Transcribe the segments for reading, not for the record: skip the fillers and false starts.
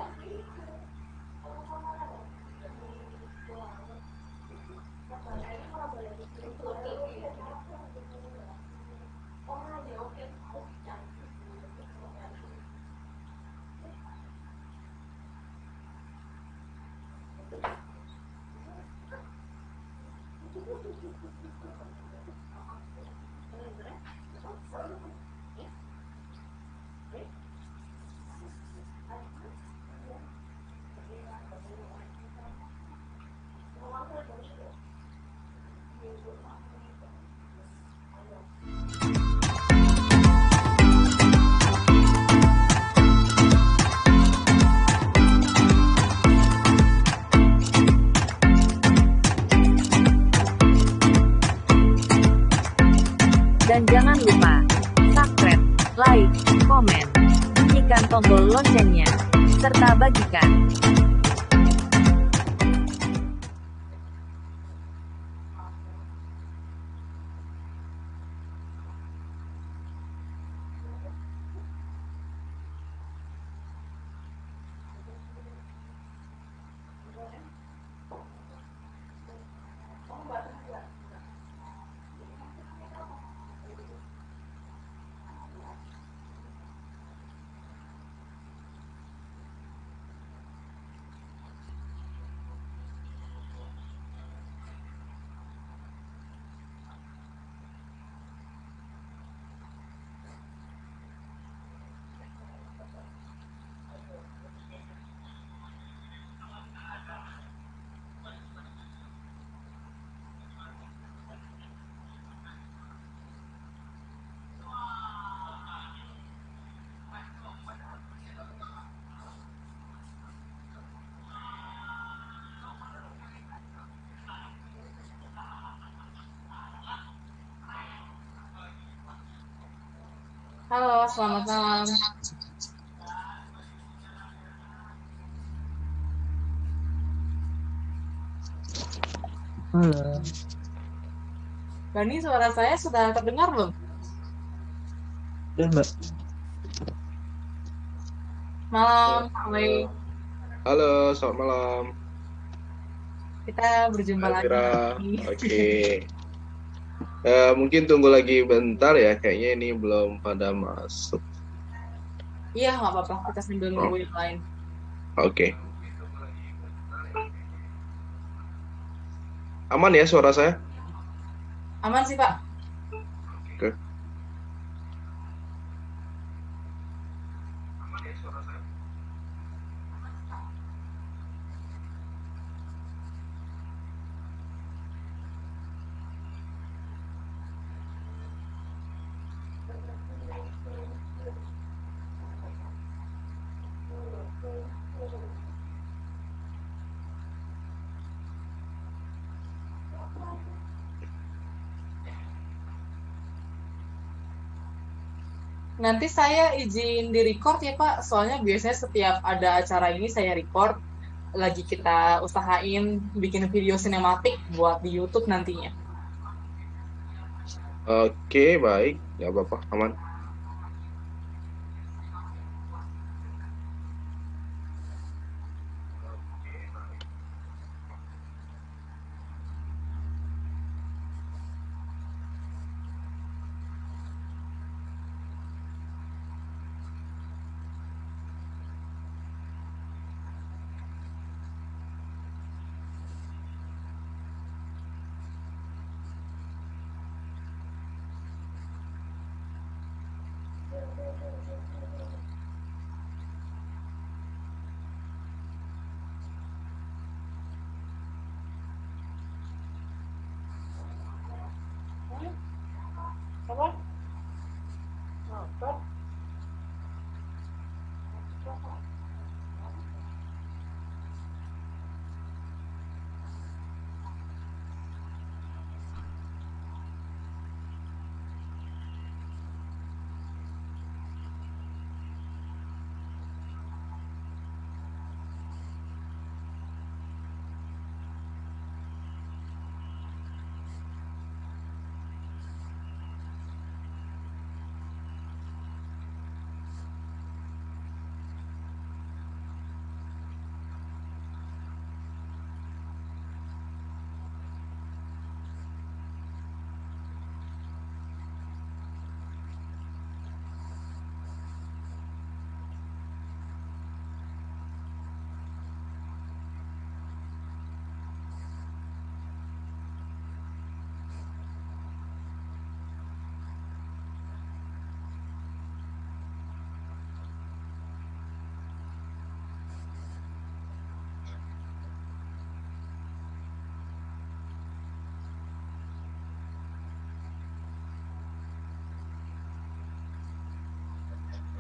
Dan jangan lupa subscribe, like, komen, bunyikan tombol loncengnya, serta bagikan. Halo, selamat malam. Halo. Bani, suara saya sudah terdengar belum? Udah, Mbak. Malam, Wei. Halo, selamat malam. Kita berjumpa lagi. Oke. Mungkin tunggu lagi bentar ya, kayaknya ini belum pada masuk. Iya, nggak apa-apa. Kita sambil nunggu yang lain. Oke. Aman ya suara saya? Aman sih, Pak. Oke. Nanti saya izin di-record ya, Pak. Soalnya biasanya setiap ada acara ini saya record. Lagi kita usahain bikin video sinematik buat di YouTube nantinya. Oke, baik. Nggak apa-apa, aman.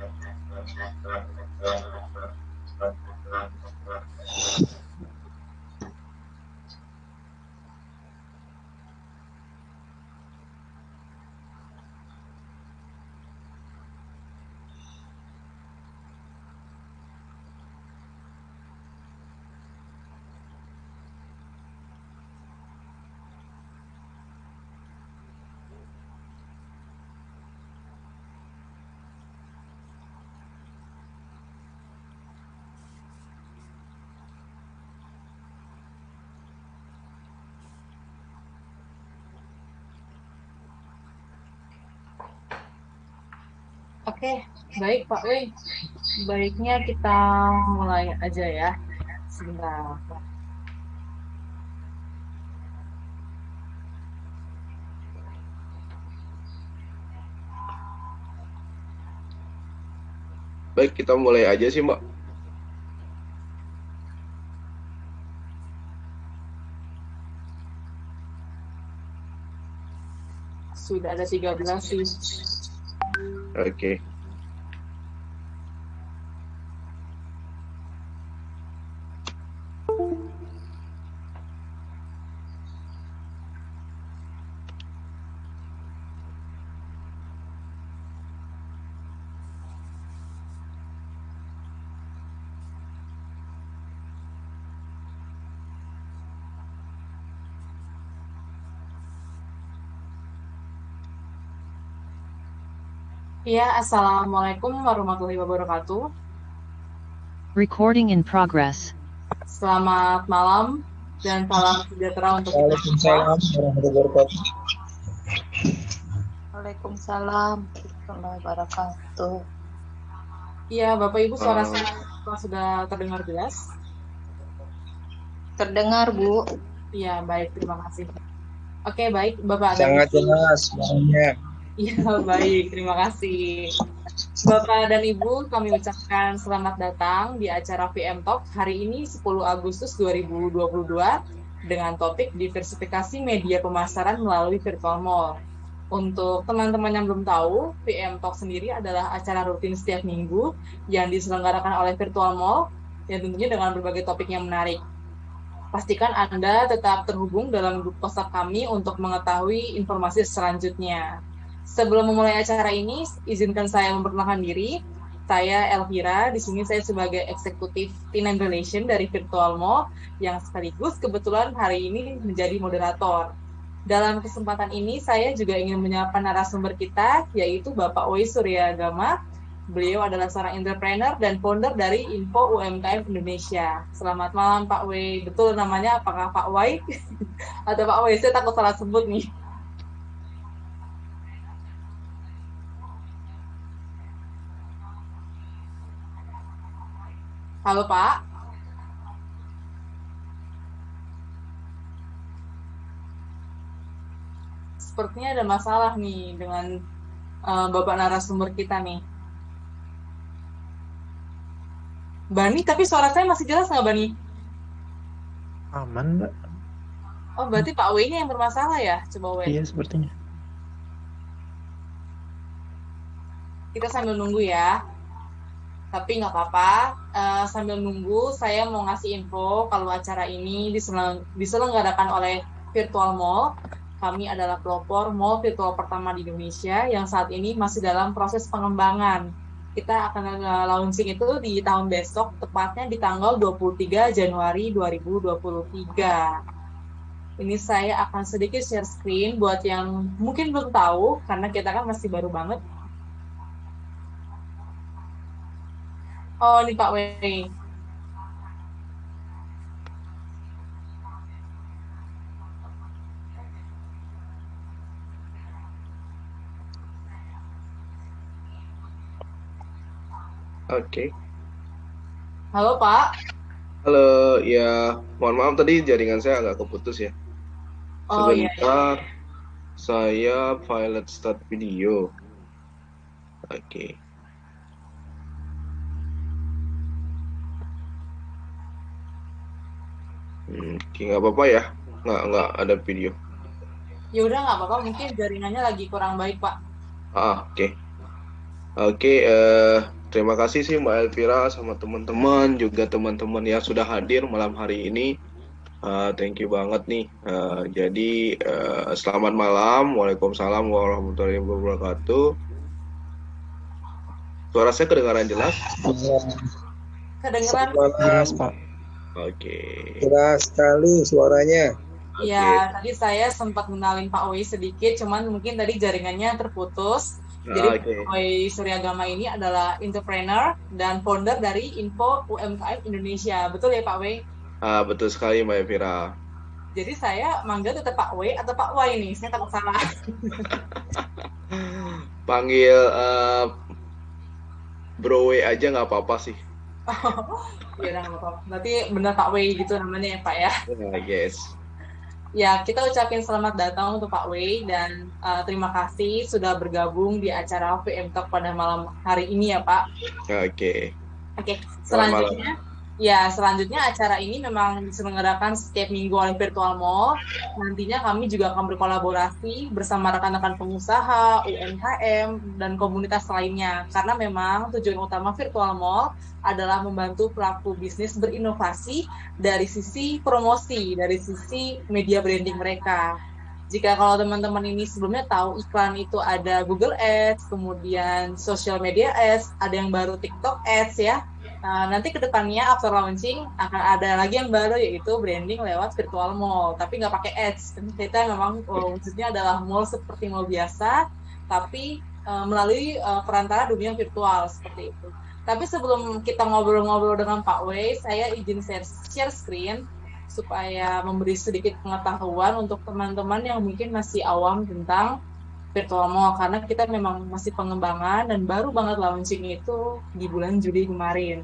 Oke, baik Pak Wei. Baiknya kita mulai aja ya. Sebentar. Baik, kita mulai aja sih, Mbak. Sudah ada 13 sih. Oke. Iya, Assalamualaikum warahmatullahi wabarakatuh. Recording in progress. Selamat malam dan salam sejahtera untuk kita semua. Waalaikumsalam warahmatullahi wabarakatuh. Waalaikumsalam warahmatullahi wabarakatuh. Iya, Bapak Ibu suara saya sudah terdengar jelas? Terdengar, Bu. Iya, baik, terima kasih. Oke, baik, Bapak dan Sangat Ibu. jelas suaranya. Iya, baik, terima kasih. Bapak dan Ibu, kami ucapkan selamat datang di acara VM Talk hari ini 10 Agustus 2022 dengan topik diversifikasi media pemasaran melalui virtual mall. Untuk teman-teman yang belum tahu, VM Talk sendiri adalah acara rutin setiap minggu yang diselenggarakan oleh virtual mall yang tentunya dengan berbagai topik yang menarik. Pastikan Anda tetap terhubung dalam grup WhatsApp kami untuk mengetahui informasi selanjutnya. Sebelum memulai acara ini, izinkan saya memperkenalkan diri. Saya Elvira, di sini saya sebagai eksekutif Tenant Relation dari Virtual Mall yang sekaligus kebetulan hari ini menjadi moderator. Dalam kesempatan ini saya juga ingin menyapa narasumber kita, yaitu Bapak Wei Suryagama. Beliau adalah seorang entrepreneur dan founder dari Info UMKM Indonesia. Selamat malam Pak Wei. Betul namanya apakah Pak Wei? Atau Pak Wei, saya takut salah sebut nih. Halo Pak. Sepertinya ada masalah nih dengan Bapak narasumber kita nih. Bani, tapi suara saya masih jelas nggak Bani? Aman, Mbak? Oh, berarti Pak W ini yang bermasalah ya? Coba W. Iya, sepertinya. Kita sambil nunggu ya. Tapi nggak apa-apa, sambil nunggu saya mau ngasih info kalau acara ini diselenggarakan oleh Virtual Mall. Kami adalah pelopor mall virtual pertama di Indonesia yang saat ini masih dalam proses pengembangan. Kita akan launching itu di tahun besok, tepatnya di tanggal 23 Januari 2023. Ini saya akan sedikit share screen buat yang mungkin belum tahu, karena kita kan masih baru banget. Oh, ini Pak Wei. Oke. Halo Pak. Halo, ya mohon maaf tadi jaringan saya agak keputus ya. Oh iya. Sebentar, saya pilot start video. Oke. Oke, nggak apa-apa ya, nggak ada video. Ya udah nggak apa-apa, mungkin jaringannya lagi kurang baik Pak. Oke. Oke, Terima kasih sih Mbak Elvira sama teman-teman, juga teman-teman yang sudah hadir malam hari ini. Thank you banget nih. Jadi selamat malam. Waalaikumsalam warahmatullahi wabarakatuh. Suara saya kedengaran jelas? Kedengeran? Jelas, Pak. Oke. Jelas sekali suaranya. Ya, tadi saya sempat mengenalin Pak Wei sedikit, cuman mungkin tadi jaringannya terputus. Jadi Pak Wei Suryagama ini adalah entrepreneur dan founder dari Info UMKM Indonesia. Betul ya Pak Wei? Betul sekali Mbak Elvira. Jadi saya manggil tetap Pak Wei atau Pak Wei nih? Saya takut salah. Panggil Bro Wei aja nggak apa-apa sih. Ya udah nggak apa-apa. Berarti benar Pak Wei gitu namanya ya Pak ya? Yes. Ya, kita ucapin selamat datang untuk Pak Wei dan terima kasih sudah bergabung di acara VM Talk pada malam hari ini ya Pak. Oke. Selanjutnya acara ini memang diselenggarakan setiap minggu oleh Virtual Mall. Nantinya kami juga akan berkolaborasi bersama rekan-rekan pengusaha, UMKM, dan komunitas lainnya. Karena memang tujuan utama Virtual Mall adalah membantu pelaku bisnis berinovasi dari sisi promosi, dari sisi media branding mereka. Jika kalau teman-teman ini sebelumnya tahu iklan itu ada Google Ads, kemudian social media ads, ada yang baru TikTok Ads ya. Nanti kedepannya after launching akan ada lagi yang baru yaitu branding lewat virtual mall, tapi nggak pakai ads. Kita memang wujudnya adalah mall seperti mall biasa, tapi melalui perantara dunia virtual seperti itu. Tapi sebelum kita ngobrol-ngobrol dengan Pak Wei, saya izin share screen supaya memberi sedikit pengetahuan untuk teman-teman yang mungkin masih awam tentang virtual mall, karena kita memang masih pengembangan dan baru banget launching itu di bulan Juli kemarin.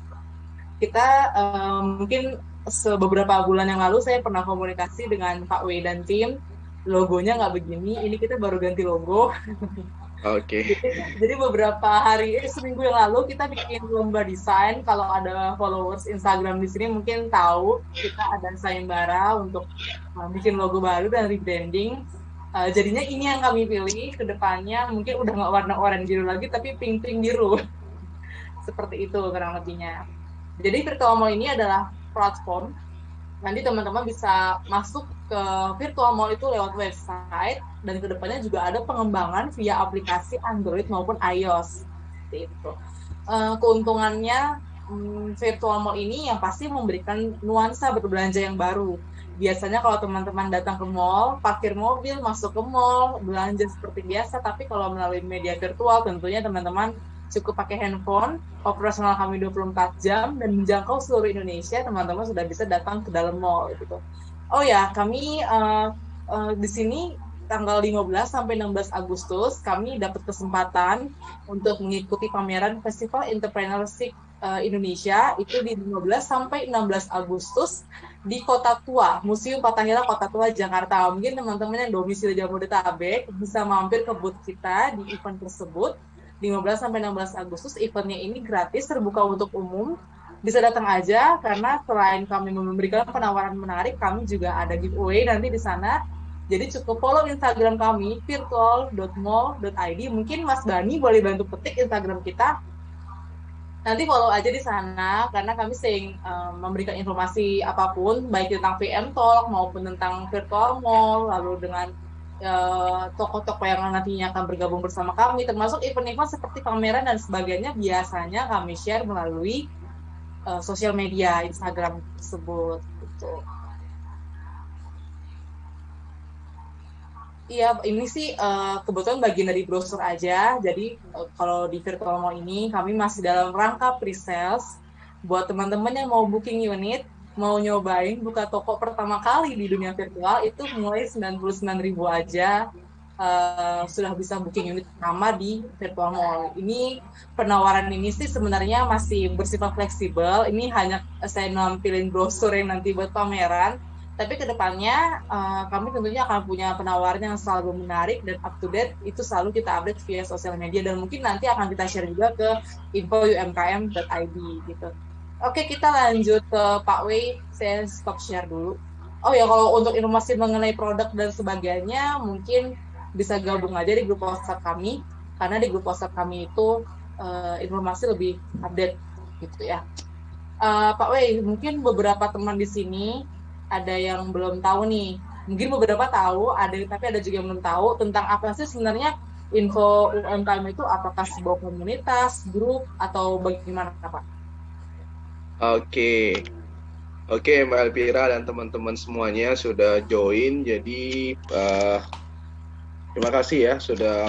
Kita mungkin beberapa bulan yang lalu saya pernah komunikasi dengan Pak Wei dan tim, logonya nggak begini, ini kita baru ganti logo. Oke. Jadi beberapa seminggu yang lalu kita bikin lomba desain. Kalau ada followers Instagram di sini mungkin tahu kita ada sayembara untuk bikin logo baru dan rebranding. Jadinya ini yang kami pilih ke depannya, mungkin udah nggak warna oranye biru lagi tapi pink biru. Seperti itu kurang lebihnya. Jadi Virtual Mall ini adalah platform. Nanti teman-teman bisa masuk ke Virtual Mall itu lewat website, dan ke depannya juga ada pengembangan via aplikasi Android maupun iOS. Seperti itu. Keuntungannya Virtual Mall ini yang pasti memberikan nuansa berbelanja yang baru. Biasanya kalau teman-teman datang ke mall, parkir mobil, masuk ke mall, belanja seperti biasa, tapi kalau melalui media virtual tentunya teman-teman cukup pakai handphone, operasional kami 24 jam, dan menjangkau seluruh Indonesia, teman-teman sudah bisa datang ke dalam mall gitu. Oh ya, kami di sini tanggal 15 sampai 16 Agustus kami dapat kesempatan untuk mengikuti pameran Festival Entrepreneurship Indonesia itu di 15 sampai 16 Agustus di Kota Tua, Museum Fathahillah Kota Tua, Jakarta. Mungkin teman-teman yang domisili Jabodetabek bisa mampir ke booth kita di event tersebut. 15 sampai 16 Agustus eventnya ini gratis, terbuka untuk umum. Bisa datang aja karena selain kami memberikan penawaran menarik, kami juga ada giveaway nanti di sana. Jadi cukup follow Instagram kami virtual.mall.id. Mungkin Mas Bani boleh bantu petik Instagram kita. Nanti follow aja di sana karena kami sering memberikan informasi apapun baik tentang VM Talk maupun tentang virtual mall, lalu dengan toko-toko yang nantinya akan bergabung bersama kami, termasuk event-event seperti pameran dan sebagainya. Biasanya kami share melalui sosial media Instagram tersebut. Gitu. Iya, ini sih kebetulan bagian dari brosur aja. Jadi kalau di Virtual Mall ini kami masih dalam rangka pre-sales. Buat teman-teman yang mau booking unit, mau nyobain buka toko pertama kali di dunia virtual, itu mulai 99.000 aja sudah bisa booking unit pertama di Virtual Mall. Ini penawaran ini sih sebenarnya masih bersifat fleksibel. Ini hanya saya nampilin brosur yang nanti buat pameran. Tapi kedepannya kami tentunya akan punya penawaran yang selalu menarik dan up to date, itu selalu kita update via sosial media, dan mungkin nanti akan kita share juga ke info.umkm.id gitu. Oke, kita lanjut ke Pak Wei, saya stop share dulu. Oh ya, kalau untuk informasi mengenai produk dan sebagainya mungkin bisa gabung aja di grup WhatsApp kami, karena di grup WhatsApp kami itu informasi lebih update gitu ya. Pak Wei, mungkin beberapa teman di sini ada yang belum tahu nih. Mungkin beberapa tahu, tapi ada juga yang belum tahu tentang apa sih sebenarnya info UMKM itu, apakah sebuah komunitas, grup, atau bagaimana Pak? Oke, Mbak Elvira dan teman-teman semuanya sudah join. Jadi terima kasih ya sudah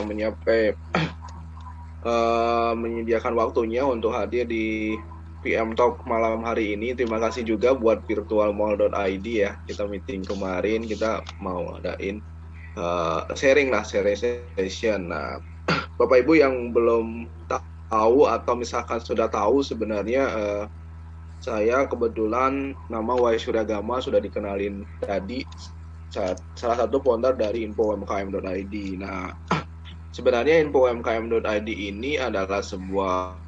menyediakan waktunya untuk hadir di PM Talk malam hari ini. Terima kasih juga buat virtualmall.id ya. Kita meeting kemarin, kita mau adain sharing session. Nah, Bapak Ibu yang belum tahu atau misalkan sudah tahu, sebenarnya saya kebetulan nama Wahyu Suryagama sudah dikenalin tadi, salah satu founder dari info-umkm.id. Nah, sebenarnya info-umkm.id ini adalah sebuah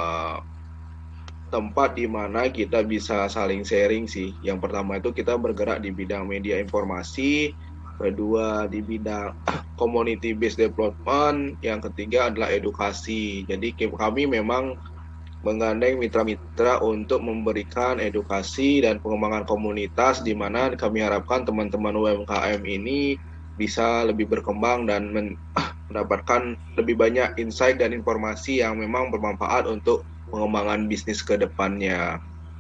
tempat di mana kita bisa saling sharing sih. Yang pertama itu kita bergerak di bidang media informasi, kedua di bidang community based development, yang ketiga adalah edukasi. Jadi kami memang menggandeng mitra-mitra untuk memberikan edukasi dan pengembangan komunitas, di mana kami harapkan teman-teman UMKM ini bisa lebih berkembang dan mendapatkan lebih banyak insight dan informasi yang memang bermanfaat untuk pengembangan bisnis ke depannya.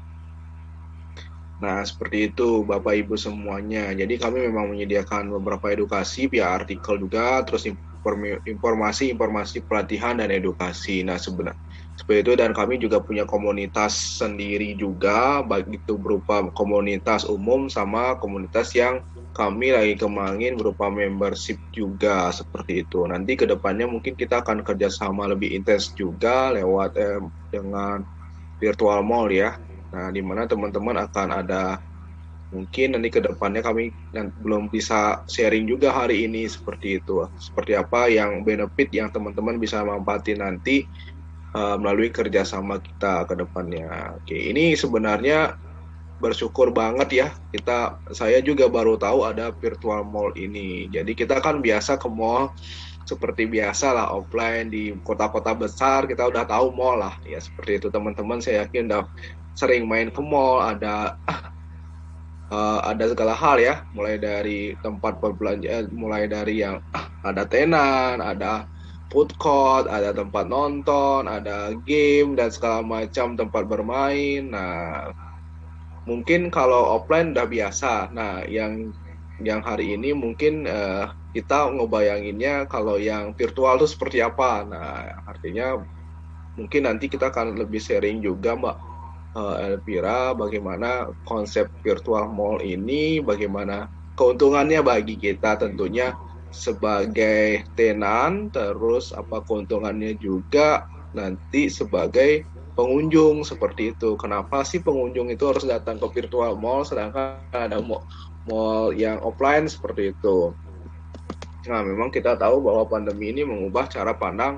Nah, seperti itu Bapak Ibu semuanya. Jadi kami memang menyediakan beberapa edukasi via artikel juga, terus informasi pelatihan dan edukasi. Nah, sebenarnya seperti itu, dan kami juga punya komunitas sendiri juga, baik itu berupa komunitas umum sama komunitas yang kami lagi kembangin berupa membership juga, seperti itu. Nanti ke depannya mungkin kita akan kerjasama lebih intens juga lewat dengan virtual mall ya. Nah, di mana teman-teman akan ada, mungkin nanti ke depannya kami belum bisa sharing juga hari ini, seperti itu. Seperti apa yang benefit yang teman-teman bisa manfaatin nanti melalui kerjasama kita ke depannya. Oke, ini sebenarnya bersyukur banget ya, saya juga baru tahu ada virtual mall ini. Jadi kita kan biasa ke mall seperti biasa lah, offline di kota-kota besar kita udah tahu mall lah ya, seperti itu teman-teman. Saya yakin udah sering main ke mall, ada segala hal ya, mulai dari tempat berbelanja, mulai dari yang ada tenan, ada food court, ada tempat nonton, ada game dan segala macam tempat bermain. Nah, mungkin kalau offline udah biasa. Nah, yang hari ini mungkin kita ngebayanginnya kalau yang virtual itu seperti apa. Nah, artinya mungkin nanti kita akan lebih sharing juga Mbak Elvira, bagaimana konsep virtual mall ini, bagaimana keuntungannya bagi kita tentunya sebagai tenan, terus apa keuntungannya juga nanti sebagai pengunjung, seperti itu. Kenapa sih pengunjung itu harus datang ke virtual mall sedangkan ada mall yang offline, seperti itu. Nah, memang kita tahu bahwa pandemi ini mengubah cara pandang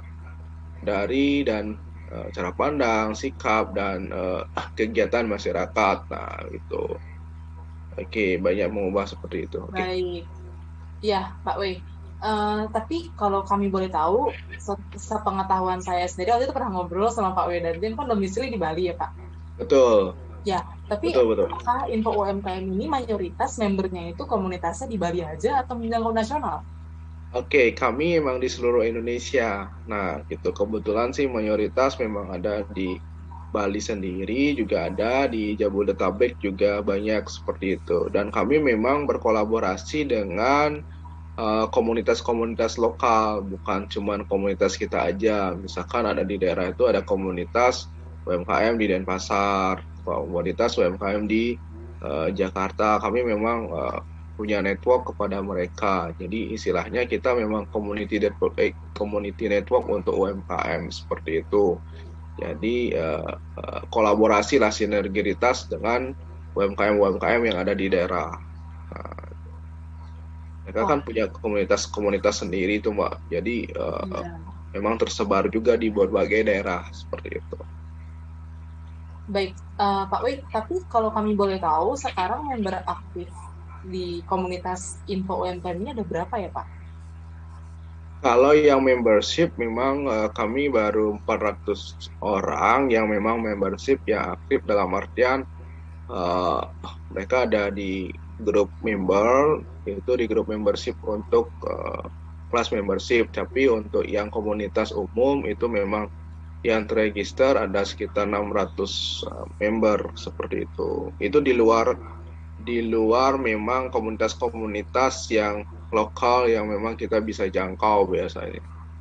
cara pandang, sikap dan kegiatan masyarakat. Nah, itu. Oke, banyak mengubah seperti itu. Oke. Baik. Ya, Pak Wei. Tapi kalau kami boleh tahu, sepengetahuan saya sendiri, waktu itu pernah ngobrol sama Pak Wedardian, kan domisili di Bali ya Pak? Betul. Ya, tapi betul. Apakah info UMKM ini mayoritas membernya itu komunitasnya di Bali aja atau menjangkau nasional? Oke, kami memang di seluruh Indonesia. Nah, gitu. Kebetulan sih mayoritas memang ada di Bali sendiri, juga ada di Jabodetabek juga banyak, seperti itu. Dan kami memang berkolaborasi dengan komunitas-komunitas lokal, bukan cuma komunitas kita aja. Misalkan ada di daerah itu ada komunitas UMKM di Denpasar, komunitas UMKM di Jakarta. Kami memang punya network kepada mereka. Jadi istilahnya kita memang community network untuk UMKM, seperti itu. Jadi kolaborasi lah, sinergitas dengan UMKM yang ada di daerah. Mereka kan punya komunitas sendiri itu Mbak. Jadi memang tersebar juga di berbagai daerah, seperti itu. Baik, Pak Wei, tapi kalau kami boleh tahu, sekarang yang beraktif di komunitas info UMKM ini ada berapa ya Pak? Kalau yang membership memang kami baru 400 orang yang memang membership yang aktif, dalam artian mereka ada di grup member, yaitu di grup membership untuk kelas membership. Tapi untuk yang komunitas umum itu memang yang terregister ada sekitar 600 member seperti itu. Itu di luar memang komunitas-komunitas yang lokal yang memang kita bisa jangkau biasanya.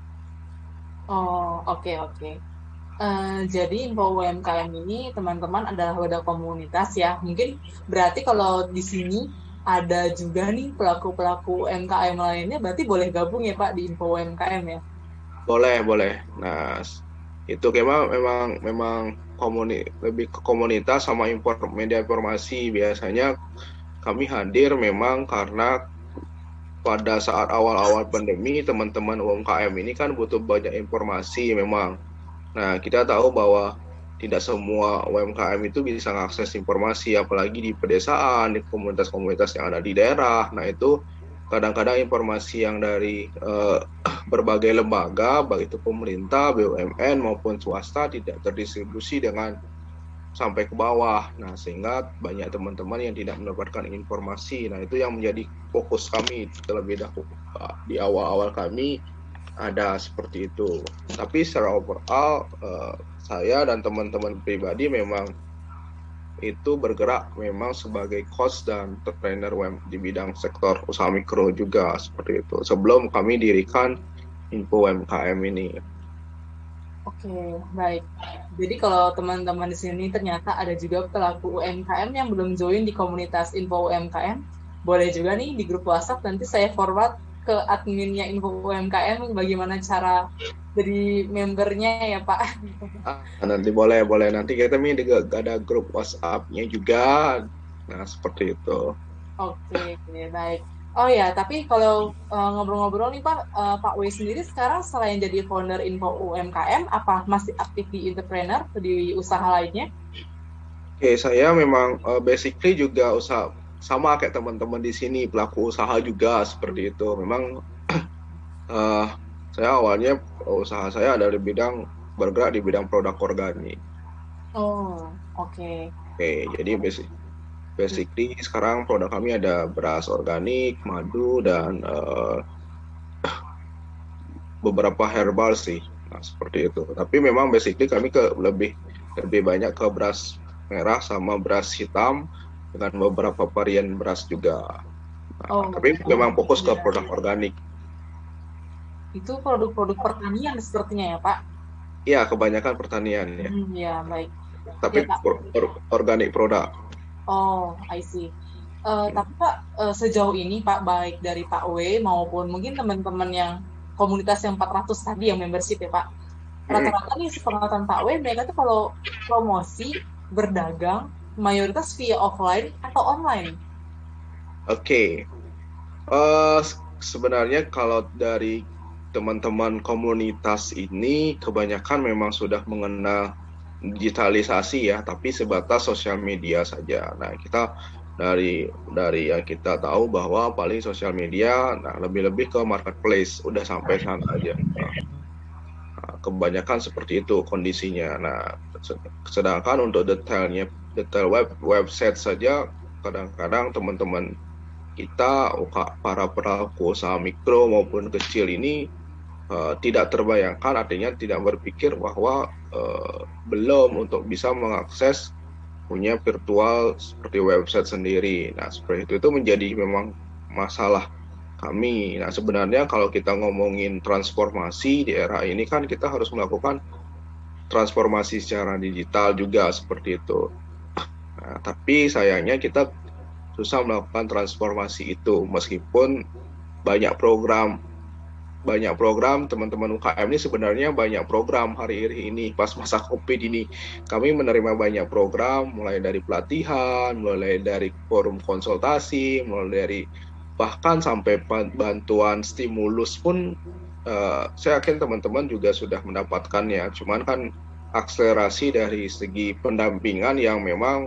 Oh, oke. Jadi info UMKM ini teman-teman adalah wadah komunitas ya. Mungkin berarti kalau di sini ada juga nih pelaku-pelaku UMKM lainnya, berarti boleh gabung ya Pak di info UMKM ya? Boleh. Nah, itu memang lebih ke komunitas sama media informasi. Biasanya kami hadir memang karena pada saat awal-awal pandemi teman-teman UMKM ini kan butuh banyak informasi memang. Nah, kita tahu bahwa tidak semua UMKM itu bisa mengakses informasi, apalagi di pedesaan, di komunitas-komunitas yang ada di daerah. Nah, itu kadang-kadang informasi yang dari berbagai lembaga, baik itu pemerintah, BUMN maupun swasta, tidak terdistribusi dengan sampai ke bawah. Nah, sehingga banyak teman-teman yang tidak mendapatkan informasi. Nah, itu yang menjadi fokus kami terlebih dahulu. Di awal-awal kami ada seperti itu. Tapi secara overall, saya dan teman-teman pribadi memang itu bergerak memang sebagai coach dan trainer di bidang sektor usaha mikro juga seperti itu. Sebelum kami dirikan info UMKM ini. Oke, baik. Jadi kalau teman-teman di sini ternyata ada juga pelaku UMKM yang belum join di komunitas info UMKM, boleh juga nih di grup WhatsApp, nanti saya forward ke adminnya info UMKM bagaimana cara jadi membernya ya Pak. Nanti boleh. Nanti kita ada grup WhatsApp-nya juga. Nah, seperti itu. Oke, baik. Oh ya, tapi kalau ngobrol-ngobrol nih Pak, Pak W sendiri sekarang selain jadi founder info UMKM, apa masih aktif di entrepreneur, di usaha lainnya? Oke, saya memang basically juga usaha, sama kayak teman-teman di sini, pelaku usaha juga seperti itu. Memang saya awalnya usaha saya ada bergerak di bidang produk organik. Oh, oke. Oke, jadi basically sekarang produk kami ada beras organik, madu, dan beberapa herbal sih. Nah, seperti itu. Tapi memang basically kami lebih banyak ke beras merah sama beras hitam dengan beberapa varian beras juga. Nah, tapi memang fokus ke produk organik. Itu produk-produk pertanian sepertinya ya Pak? Iya, kebanyakan pertanian ya. Ya, baik. Tapi ya, organik produk. Oh, I see. Tapi Pak, sejauh ini Pak, baik dari Pak W maupun mungkin teman-teman yang komunitas yang 400 tadi yang membership ya Pak, rata-rata nih sepengetahuan Pak W, mereka tuh kalau promosi, berdagang, mayoritas via offline atau online? Oke. Sebenarnya kalau dari teman-teman komunitas ini kebanyakan memang sudah mengenal digitalisasi ya, tapi sebatas sosial media saja. Nah, kita dari yang kita tahu bahwa paling sosial media, nah lebih-lebih ke marketplace, udah sampai sana aja. Nah, kebanyakan seperti itu kondisinya. Nah, sedangkan untuk detail website saja, kadang-kadang teman-teman kita, para pelaku usaha mikro maupun kecil ini tidak terbayangkan, artinya tidak berpikir bahwa belum untuk bisa mengakses punya virtual seperti website sendiri. Nah, seperti itu menjadi memang masalah kami. Nah, sebenarnya kalau kita ngomongin transformasi di era ini kan kita harus melakukan transformasi secara digital juga seperti itu. Nah, tapi sayangnya kita susah melakukan transformasi itu meskipun banyak program teman-teman UKM ini sebenarnya banyak program hari ini pas masa COVID ini kami menerima banyak program, mulai dari pelatihan, mulai dari forum konsultasi, mulai dari bahkan sampai bantuan stimulus pun saya yakin teman-teman juga sudah mendapatkannya, cuman kan akselerasi dari segi pendampingan yang memang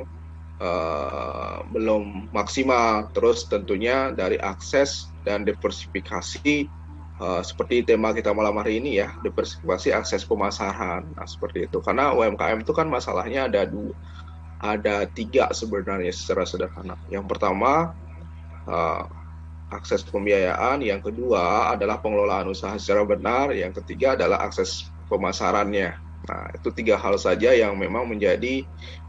belum maksimal. Terus tentunya dari akses dan diversifikasi seperti tema kita malam hari ini ya, diversifikasi akses pemasaran. Nah, seperti itu. Karena UMKM itu kan masalahnya ada 3 sebenarnya secara sederhana. Yang pertama, akses pembiayaan. Yang kedua adalah pengelolaan usaha secara benar. Yang ketiga adalah akses pemasarannya. Nah, itu 3 hal saja yang memang menjadi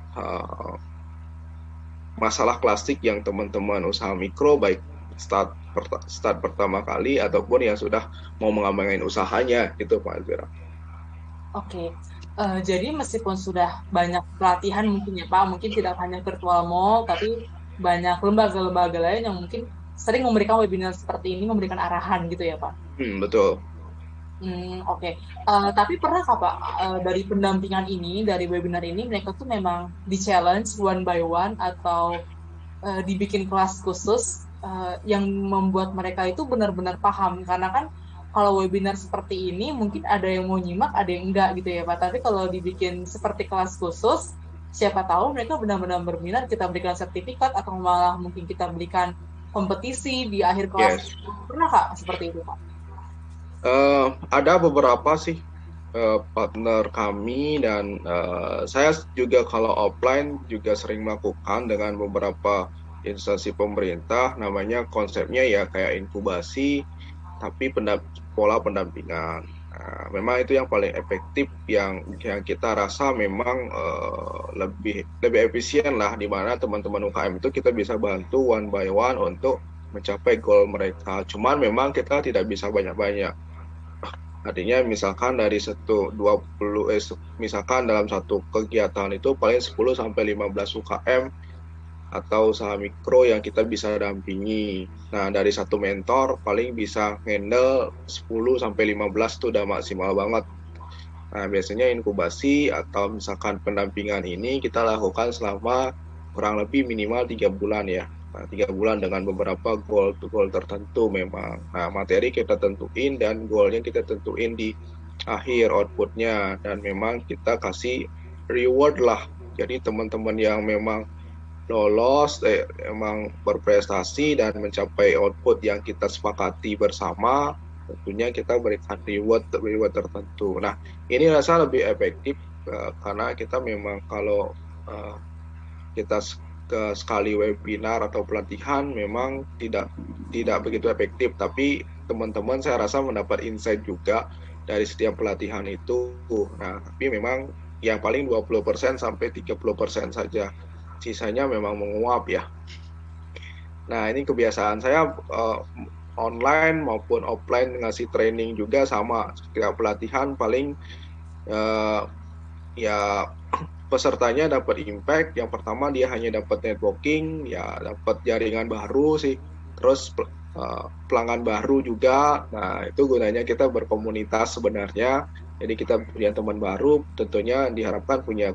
masalah klasik yang teman-teman usaha mikro, baik start pertama kali ataupun yang sudah mau mengembangkan usahanya gitu Pak Elvira. Oke. Jadi meskipun sudah banyak pelatihan mungkin ya Pak, mungkin tidak hanya virtual mall, tapi banyak lembaga-lembaga lain yang mungkin sering memberikan webinar seperti ini, memberikan arahan gitu ya Pak? Betul. Oke. Tapi pernah nggak Pak, dari pendampingan ini, dari webinar ini, mereka tuh memang di-challenge one by one atau dibikin kelas khusus yang membuat mereka itu benar-benar paham? Karena kan kalau webinar seperti ini mungkin ada yang mau nyimak, ada yang enggak gitu ya Pak. Tapi kalau dibikin seperti kelas khusus, siapa tahu mereka benar-benar berminat, kita berikan sertifikat atau malah mungkin kita berikan kompetisi di akhir kelas. Yes. Pernah Kak seperti itu Pak? Ada beberapa sih partner kami dan saya juga kalau offline juga sering melakukan dengan beberapa instansi pemerintah, namanya konsepnya ya kayak inkubasi tapi pola pendampingan. Memang itu yang paling efektif, yang kita rasa memang lebih efisien lah, di mana teman-teman UKM itu kita bisa bantu one by one untuk mencapai goal mereka. Cuman memang kita tidak bisa banyak-banyak. Artinya misalkan dari misalkan dalam satu kegiatan itu paling 10 sampai 15 UKM atau usaha mikro yang kita bisa dampingi. Nah, dari satu mentor paling bisa handle 10 sampai 15 itu udah maksimal banget. Nah, biasanya inkubasi atau misalkan pendampingan ini kita lakukan selama kurang lebih minimal 3 bulan ya. Nah, 3 bulan dengan beberapa goal tertentu memang. Nah, materi kita tentuin dan goalnya kita tentuin di akhir outputnya, dan memang kita kasih reward lah. Jadi teman-teman yang memang lolos, emang berprestasi dan mencapai output yang kita sepakati bersama, tentunya kita berikan reward tertentu. Nah, ini rasa lebih efektif karena kita memang kalau kita sekali webinar atau pelatihan memang tidak begitu efektif, tapi teman-teman saya rasa mendapat insight juga dari setiap pelatihan itu. Nah, tapi memang yang paling 20% sampai 30% saja. Sisanya memang menguap ya. Nah, ini kebiasaan saya online maupun offline ngasih training juga sama. Setiap pelatihan paling ya pesertanya dapat impact. Yang pertama dia hanya dapat networking, ya dapat jaringan baru sih. Terus pelanggan baru juga. Nah, itu gunanya kita berkomunitas sebenarnya. Jadi kita punya teman baru, tentunya diharapkan punya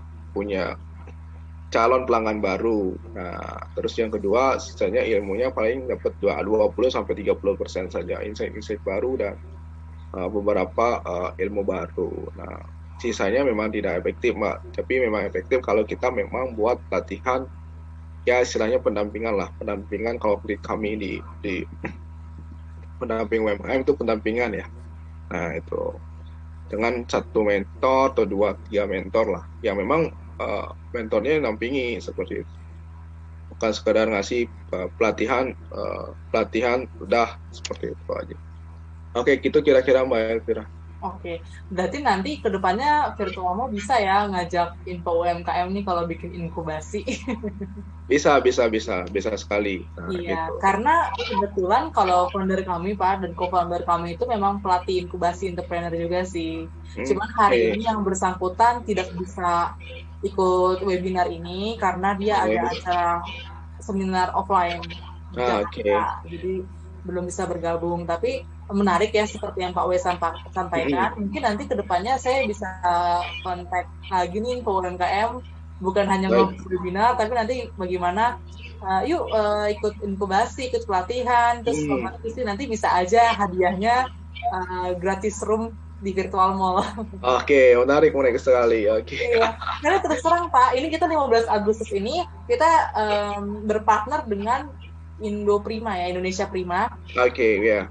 calon pelanggan baru. Nah, terus yang kedua, sisanya ilmunya paling dapat 20 sampai 30% saja, insight baru dan beberapa ilmu baru. Nah, sisanya memang tidak efektif, Mbak. Tapi memang efektif kalau kita memang buat latihan, ya istilahnya pendampingan lah. Pendampingan kalau kami di pendamping UMKM itu pendampingan ya. Nah, itu dengan satu mentor atau 2-3 mentor lah, yang memang mentornya nampingi seperti itu, bukan sekedar ngasih pelatihan udah seperti itu aja. Oke, gitu kira-kira Mbak Elvira. Oke, berarti nanti kedepannya Virtual Mall bisa ya ngajak info UMKM nih kalau bikin inkubasi. Bisa sekali. Nah, iya, gitu. karena kebetulan kalau founder kami Pak dan co-founder kami itu memang pelatih inkubasi entrepreneur juga sih. Cuman hari ini yang bersangkutan tidak bisa ikut webinar ini karena dia ada acara seminar offline. Jadi belum bisa bergabung, tapi menarik ya seperti yang Pak W sampaikan. Mungkin nanti kedepannya saya bisa kontak lagi nih ke UMKM, bukan hanya webinar, tapi nanti bagaimana ikut inkubasi, ikut pelatihan, terus kompetisi, nanti bisa aja hadiahnya gratis room di Virtual Mall. Oke, menarik sekali. Oke. Iya. Karena terus terang Pak, ini kita 15 Agustus ini kita berpartner dengan Indo Prima ya, Indonesia Prima. Oke, ya.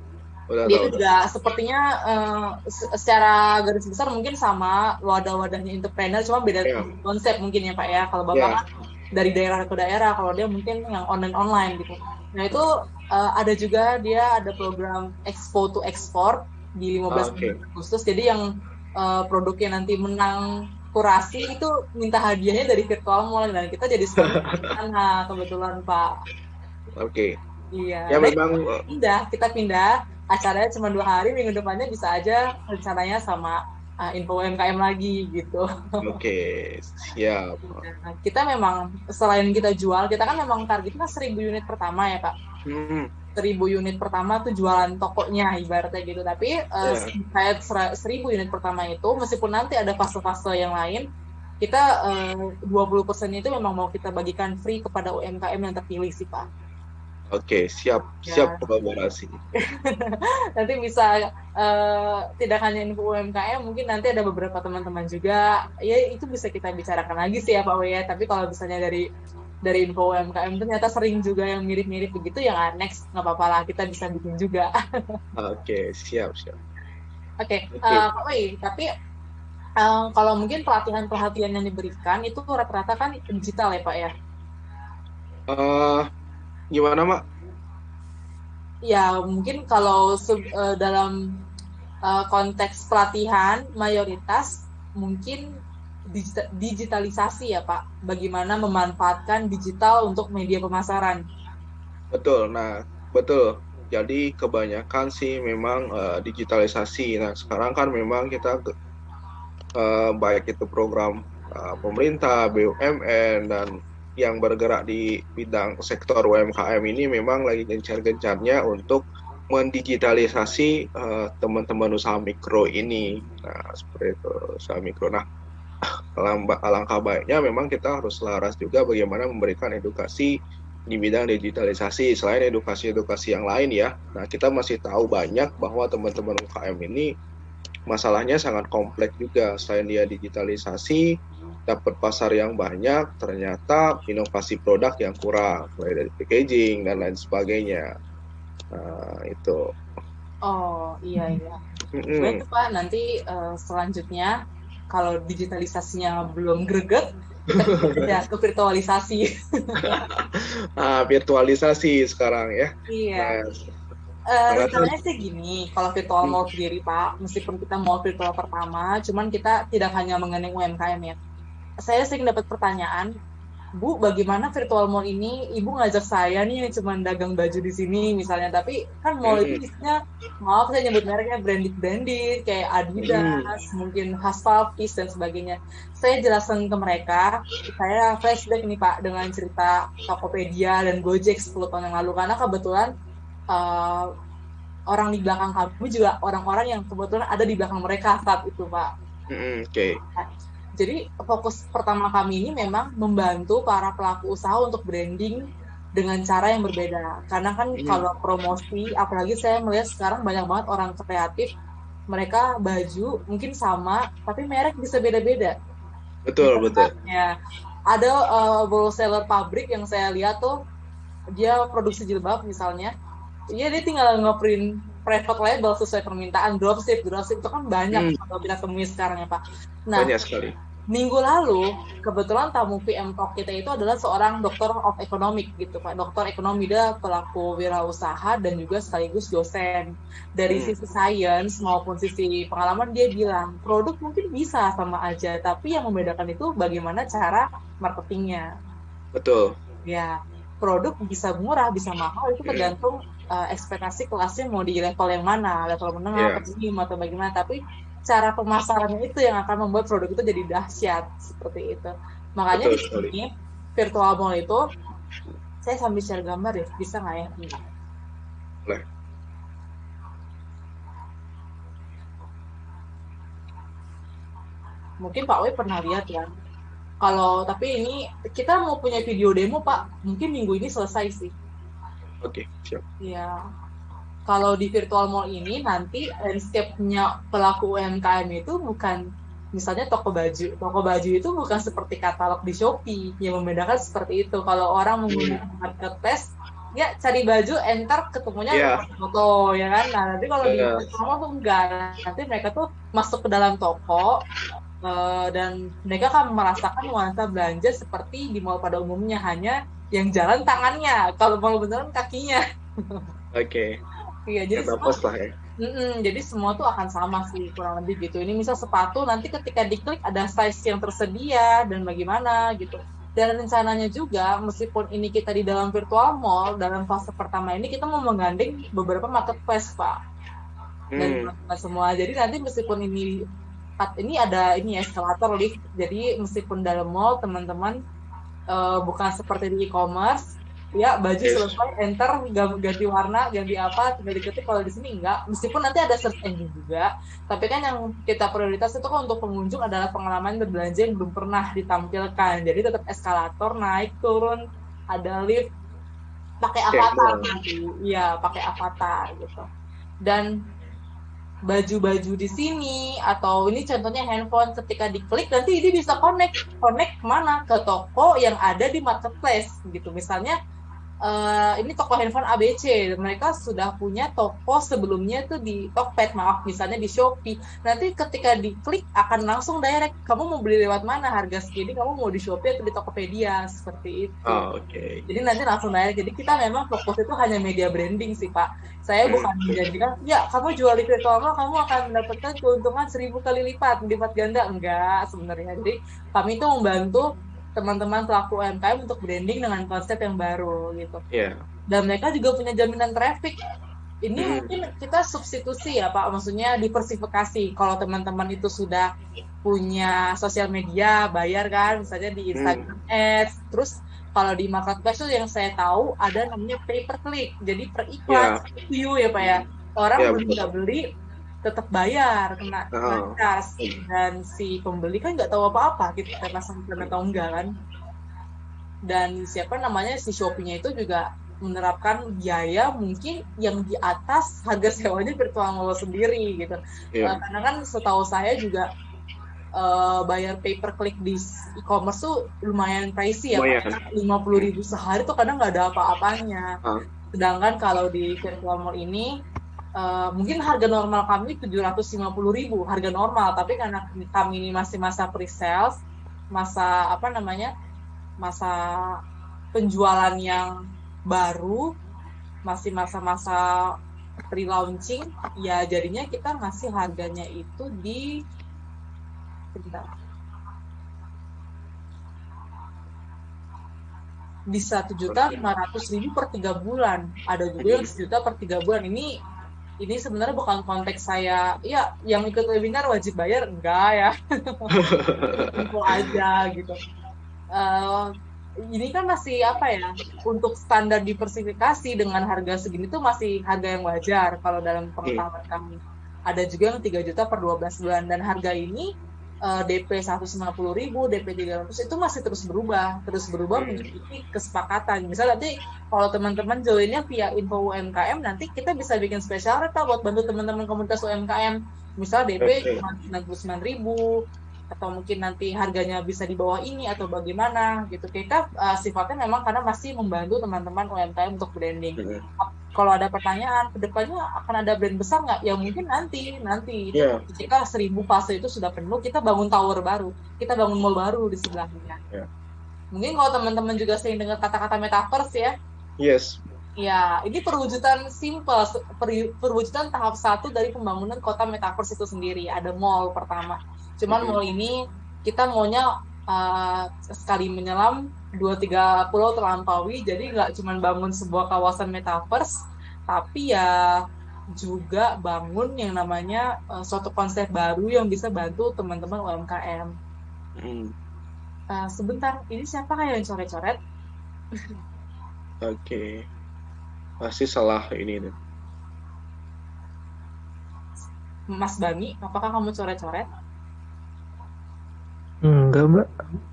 Udah Dia tahu itu udah. juga sepertinya secara garis besar mungkin sama wadah-wadahnya entrepreneur, cuma beda Ya, konsep mungkin ya Pak ya. Kalau Bapak ya. kan dari daerah ke daerah, kalau dia mungkin yang online gitu. Nah itu ada juga dia ada program Expo to Export di 15 Oke. Agustus. Jadi yang produknya nanti menang kurasi itu minta hadiahnya dari virtual mall dan kita jadi sponsor di sana kebetulan Pak. Oke. Iya, Ya nah memang kita pindah, acaranya cuma 2 hari, minggu depannya bisa aja rencananya sama info UMKM lagi gitu. oke, siap. Nah, kita memang selain kita jual, kita kan memang targetnya 1.000 unit pertama ya Kak. Hmm, 1.000 unit pertama tuh jualan tokonya ibaratnya gitu. Tapi ya. kayak 1.000 unit pertama itu, meskipun nanti ada fase-fase yang lain, kita 20% itu memang mau kita bagikan free kepada UMKM yang terpilih sih Pak. Oke, siap Ya. kolaborasi. Nanti bisa tidak hanya info UMKM, mungkin nanti ada beberapa teman-teman juga, ya itu bisa kita bicarakan lagi sih ya Pak W ya. Tapi kalau misalnya dari info UMKM ternyata sering juga yang mirip-mirip begitu, yang next nggak apa-apa lah, kita bisa bikin juga. Oke, siap. Oke, Oke. Pak W, tapi kalau mungkin pelatihan yang diberikan itu rata-rata kan digital ya Pak ya. Gimana, Mak? Ya mungkin kalau dalam konteks pelatihan mayoritas mungkin digitalisasi ya Pak. Bagaimana memanfaatkan digital untuk media pemasaran. Betul. Nah, betul. Jadi kebanyakan sih memang digitalisasi. Nah, sekarang kan memang kita baik itu program pemerintah, BUMN, dan yang bergerak di bidang sektor UMKM ini memang lagi gencar-gencarnya untuk mendigitalisasi teman-teman usaha mikro ini. Nah, seperti itu, usaha mikro. Nah, alangkah baiknya memang kita harus selaras juga bagaimana memberikan edukasi di bidang digitalisasi selain edukasi-edukasi yang lain ya. Nah, kita masih tahu banyak bahwa teman-teman UMKM ini masalahnya sangat kompleks juga. Selain dia digitalisasi, dapat pasar yang banyak, ternyata inovasi produk yang kurang, mulai dari packaging dan lain sebagainya. Nah, itu. Oh iya. Baik Pak, nanti selanjutnya kalau digitalisasinya belum greget, kita ke virtualisasi. Virtualisasi sekarang ya. Iya. Nah, Rencananya sih gini, kalau virtual mall sendiri Pak, meskipun kita mall virtual pertama, cuman kita tidak hanya mengenai UMKM ya. Saya sering dapat pertanyaan, Bu, bagaimana virtual mall ini? Ibu ngajak saya nih yang cuma dagang baju di sini misalnya, tapi kan mall itu isinya, maaf saya nyebut mereknya branded, kayak Adidas, mungkin Hasfaltis dan sebagainya. Saya jelaskan ke mereka, saya flashback nih Pak dengan cerita Tokopedia dan Gojek 10 tahun yang lalu, karena kebetulan orang di belakang kami juga orang-orang yang kebetulan ada di belakang mereka saat itu Pak. Oke. Jadi fokus pertama kami ini memang membantu para pelaku usaha untuk branding dengan cara yang berbeda. Karena kan kalau promosi, apalagi saya melihat sekarang banyak banget orang kreatif, mereka baju mungkin sama, tapi merek bisa beda-beda. Betul. Ya, ada wholesaler pabrik yang saya lihat tuh, dia produksi jilbab misalnya, dia tinggal nge-print private label sesuai permintaan, dropship itu kan banyak kalau kita temui sekarang ya Pak. Nah, banyak sekali. Minggu lalu kebetulan tamu PM Talk kita itu adalah seorang dokter of economic gitu Pak, dokter ekonomi, dia pelaku wirausaha dan juga sekaligus dosen. Dari sisi sains maupun sisi pengalaman dia bilang produk mungkin bisa sama aja, tapi yang membedakan itu bagaimana cara marketingnya. Betul. Ya, produk bisa murah, bisa mahal, itu tergantung ekspektasi kelasnya mau di level yang mana, level menengah, premium atau bagaimana. Tapi cara pemasarannya itu yang akan membuat produk itu jadi dahsyat seperti itu. Makanya di sini virtual mall itu, saya sambil share gambar ya, bisa nggak ya? Boleh. Mungkin Pak Wei pernah lihat ya. Tapi ini kita mau punya video demo Pak, mungkin minggu ini selesai sih. Oke, siap. Ya, kalau di virtual mall ini nanti landscape-nya pelaku UMKM itu bukan misalnya toko baju. Toko baju itu bukan seperti katalog di Shopee, yang membedakan seperti itu. Kalau orang menggunakan marketplace, dia cari baju, enter ketemunya Iya. foto ya kan. Nah nanti kalau di Iya. mall tuh enggak, nanti mereka tuh masuk ke dalam toko dan mereka akan merasakan nuansa belanja seperti di mall pada umumnya, hanya yang jalan tangannya, kalau mall beneran kakinya. Oke. Iya, jadi Kata semua pos lah ya. jadi semua tuh akan sama sih kurang lebih gitu. Ini misal sepatu nanti ketika diklik ada size yang tersedia dan bagaimana gitu. Dan rencananya juga meskipun ini kita di dalam virtual mall, dalam fase pertama ini kita mau menggandeng beberapa marketplace Pak. Dan semua. Jadi nanti meskipun ini ada eskalator lift. Jadi meskipun dalam mall teman-teman bukan seperti di e-commerce, ya baju selesai enter ganti warna ganti apa tinggal diketik. Kalau di sini enggak, meskipun nanti ada search engine juga, tapi kan yang kita prioritas itu kan untuk pengunjung adalah pengalaman berbelanja yang belum pernah ditampilkan. Jadi tetap eskalator naik turun, ada lift, pakai avatar nanti, iya pakai avatar gitu. Dan baju-baju di sini atau ini contohnya handphone, ketika diklik nanti ini bisa connect mana ke toko yang ada di marketplace gitu. Misalnya ini toko handphone ABC, mereka sudah punya toko sebelumnya tuh di Tokped, misalnya di Shopee. Nanti ketika diklik akan langsung direct, kamu mau beli lewat mana, harga segini, kamu mau di Shopee atau di Tokopedia, seperti itu. Jadi nanti langsung direct. Jadi kita memang fokus itu hanya media branding sih Pak. Saya bukan menjanjikan, ya kamu jual di virtual mall, kamu akan mendapatkan keuntungan 1000 kali lipat ganda. Enggak sebenarnya. Jadi kami itu membantu teman-teman pelaku UMKM untuk branding dengan konsep yang baru gitu. Dan mereka juga punya jaminan traffic. Ini mungkin kita substitusi ya Pak, maksudnya diversifikasi. Kalau teman-teman itu sudah punya sosial media, bayar kan, misalnya di Instagram Ads. Terus kalau di marketplace tuh yang saya tahu ada namanya pay per click, jadi per iklan, view ya Pak ya. Orang nggak beli tetap bayar, kena charge, dan si pembeli kan nggak tahu apa-apa gitu, kita pasang iklan atau enggak kan. Dan si Shopee-nya itu juga menerapkan biaya mungkin yang di atas harga sewanya virtual mall sendiri gitu. Karena kan setahu saya juga bayar pay per click di e-commerce tuh lumayan pricey ya Pak. 50.000 sehari tuh kadang nggak ada apa-apanya. Sedangkan kalau di virtual mall ini mungkin harga normal kami 750.000 harga normal, tapi karena kami ini masih masa pre-sales, masa penjualan yang baru, masih masa-masa pre-launching, ya jadinya kita ngasih harganya itu di 1.500.000 per 3 bulan. Ada juga yang 1 juta per 3 bulan. Ini sebenarnya bukan konteks saya, ya yang ikut webinar wajib bayar, enggak ya. Info aja gitu. Ini kan masih untuk standar diversifikasi dengan harga segini tuh masih harga yang wajar kalau dalam pengetahuan kami. Ada juga yang 3 juta per 12 bulan, dan harga ini DP 150.000, DP 300 itu masih terus berubah mengikuti kesepakatan. Misal nanti kalau teman-teman joinnya via info UMKM, nanti kita bisa bikin spesial rate buat bantu teman-teman komunitas UMKM. Misal DP cuma 99.000, atau mungkin nanti harganya bisa di bawah ini atau bagaimana gitu. Kita sifatnya memang karena masih membantu teman-teman UMKM untuk branding. Kalau ada pertanyaan, kedepannya akan ada brand besar nggak? Ya mungkin nanti jika 1.000 fase itu sudah penuh, kita bangun tower baru, kita bangun mall baru di sebelahnya. Mungkin kalau teman-teman juga sering dengar kata-kata metaverse ya. Ya, ini perwujudan simple, perwujudan tahap 1 dari pembangunan kota metaverse itu sendiri. Ada mall pertama. Cuman mall ini kita maunya sekali menyelam 2-3 pulau terlampaui, jadi nggak cuma bangun sebuah kawasan metaverse, tapi ya juga bangun yang namanya suatu konsep baru yang bisa bantu teman-teman UMKM. Sebentar, ini siapa kayak yang coret-coret? Oke. Pasti salah ini nih. Mas Bani, apakah kamu coret-coret? Enggak, Mbak.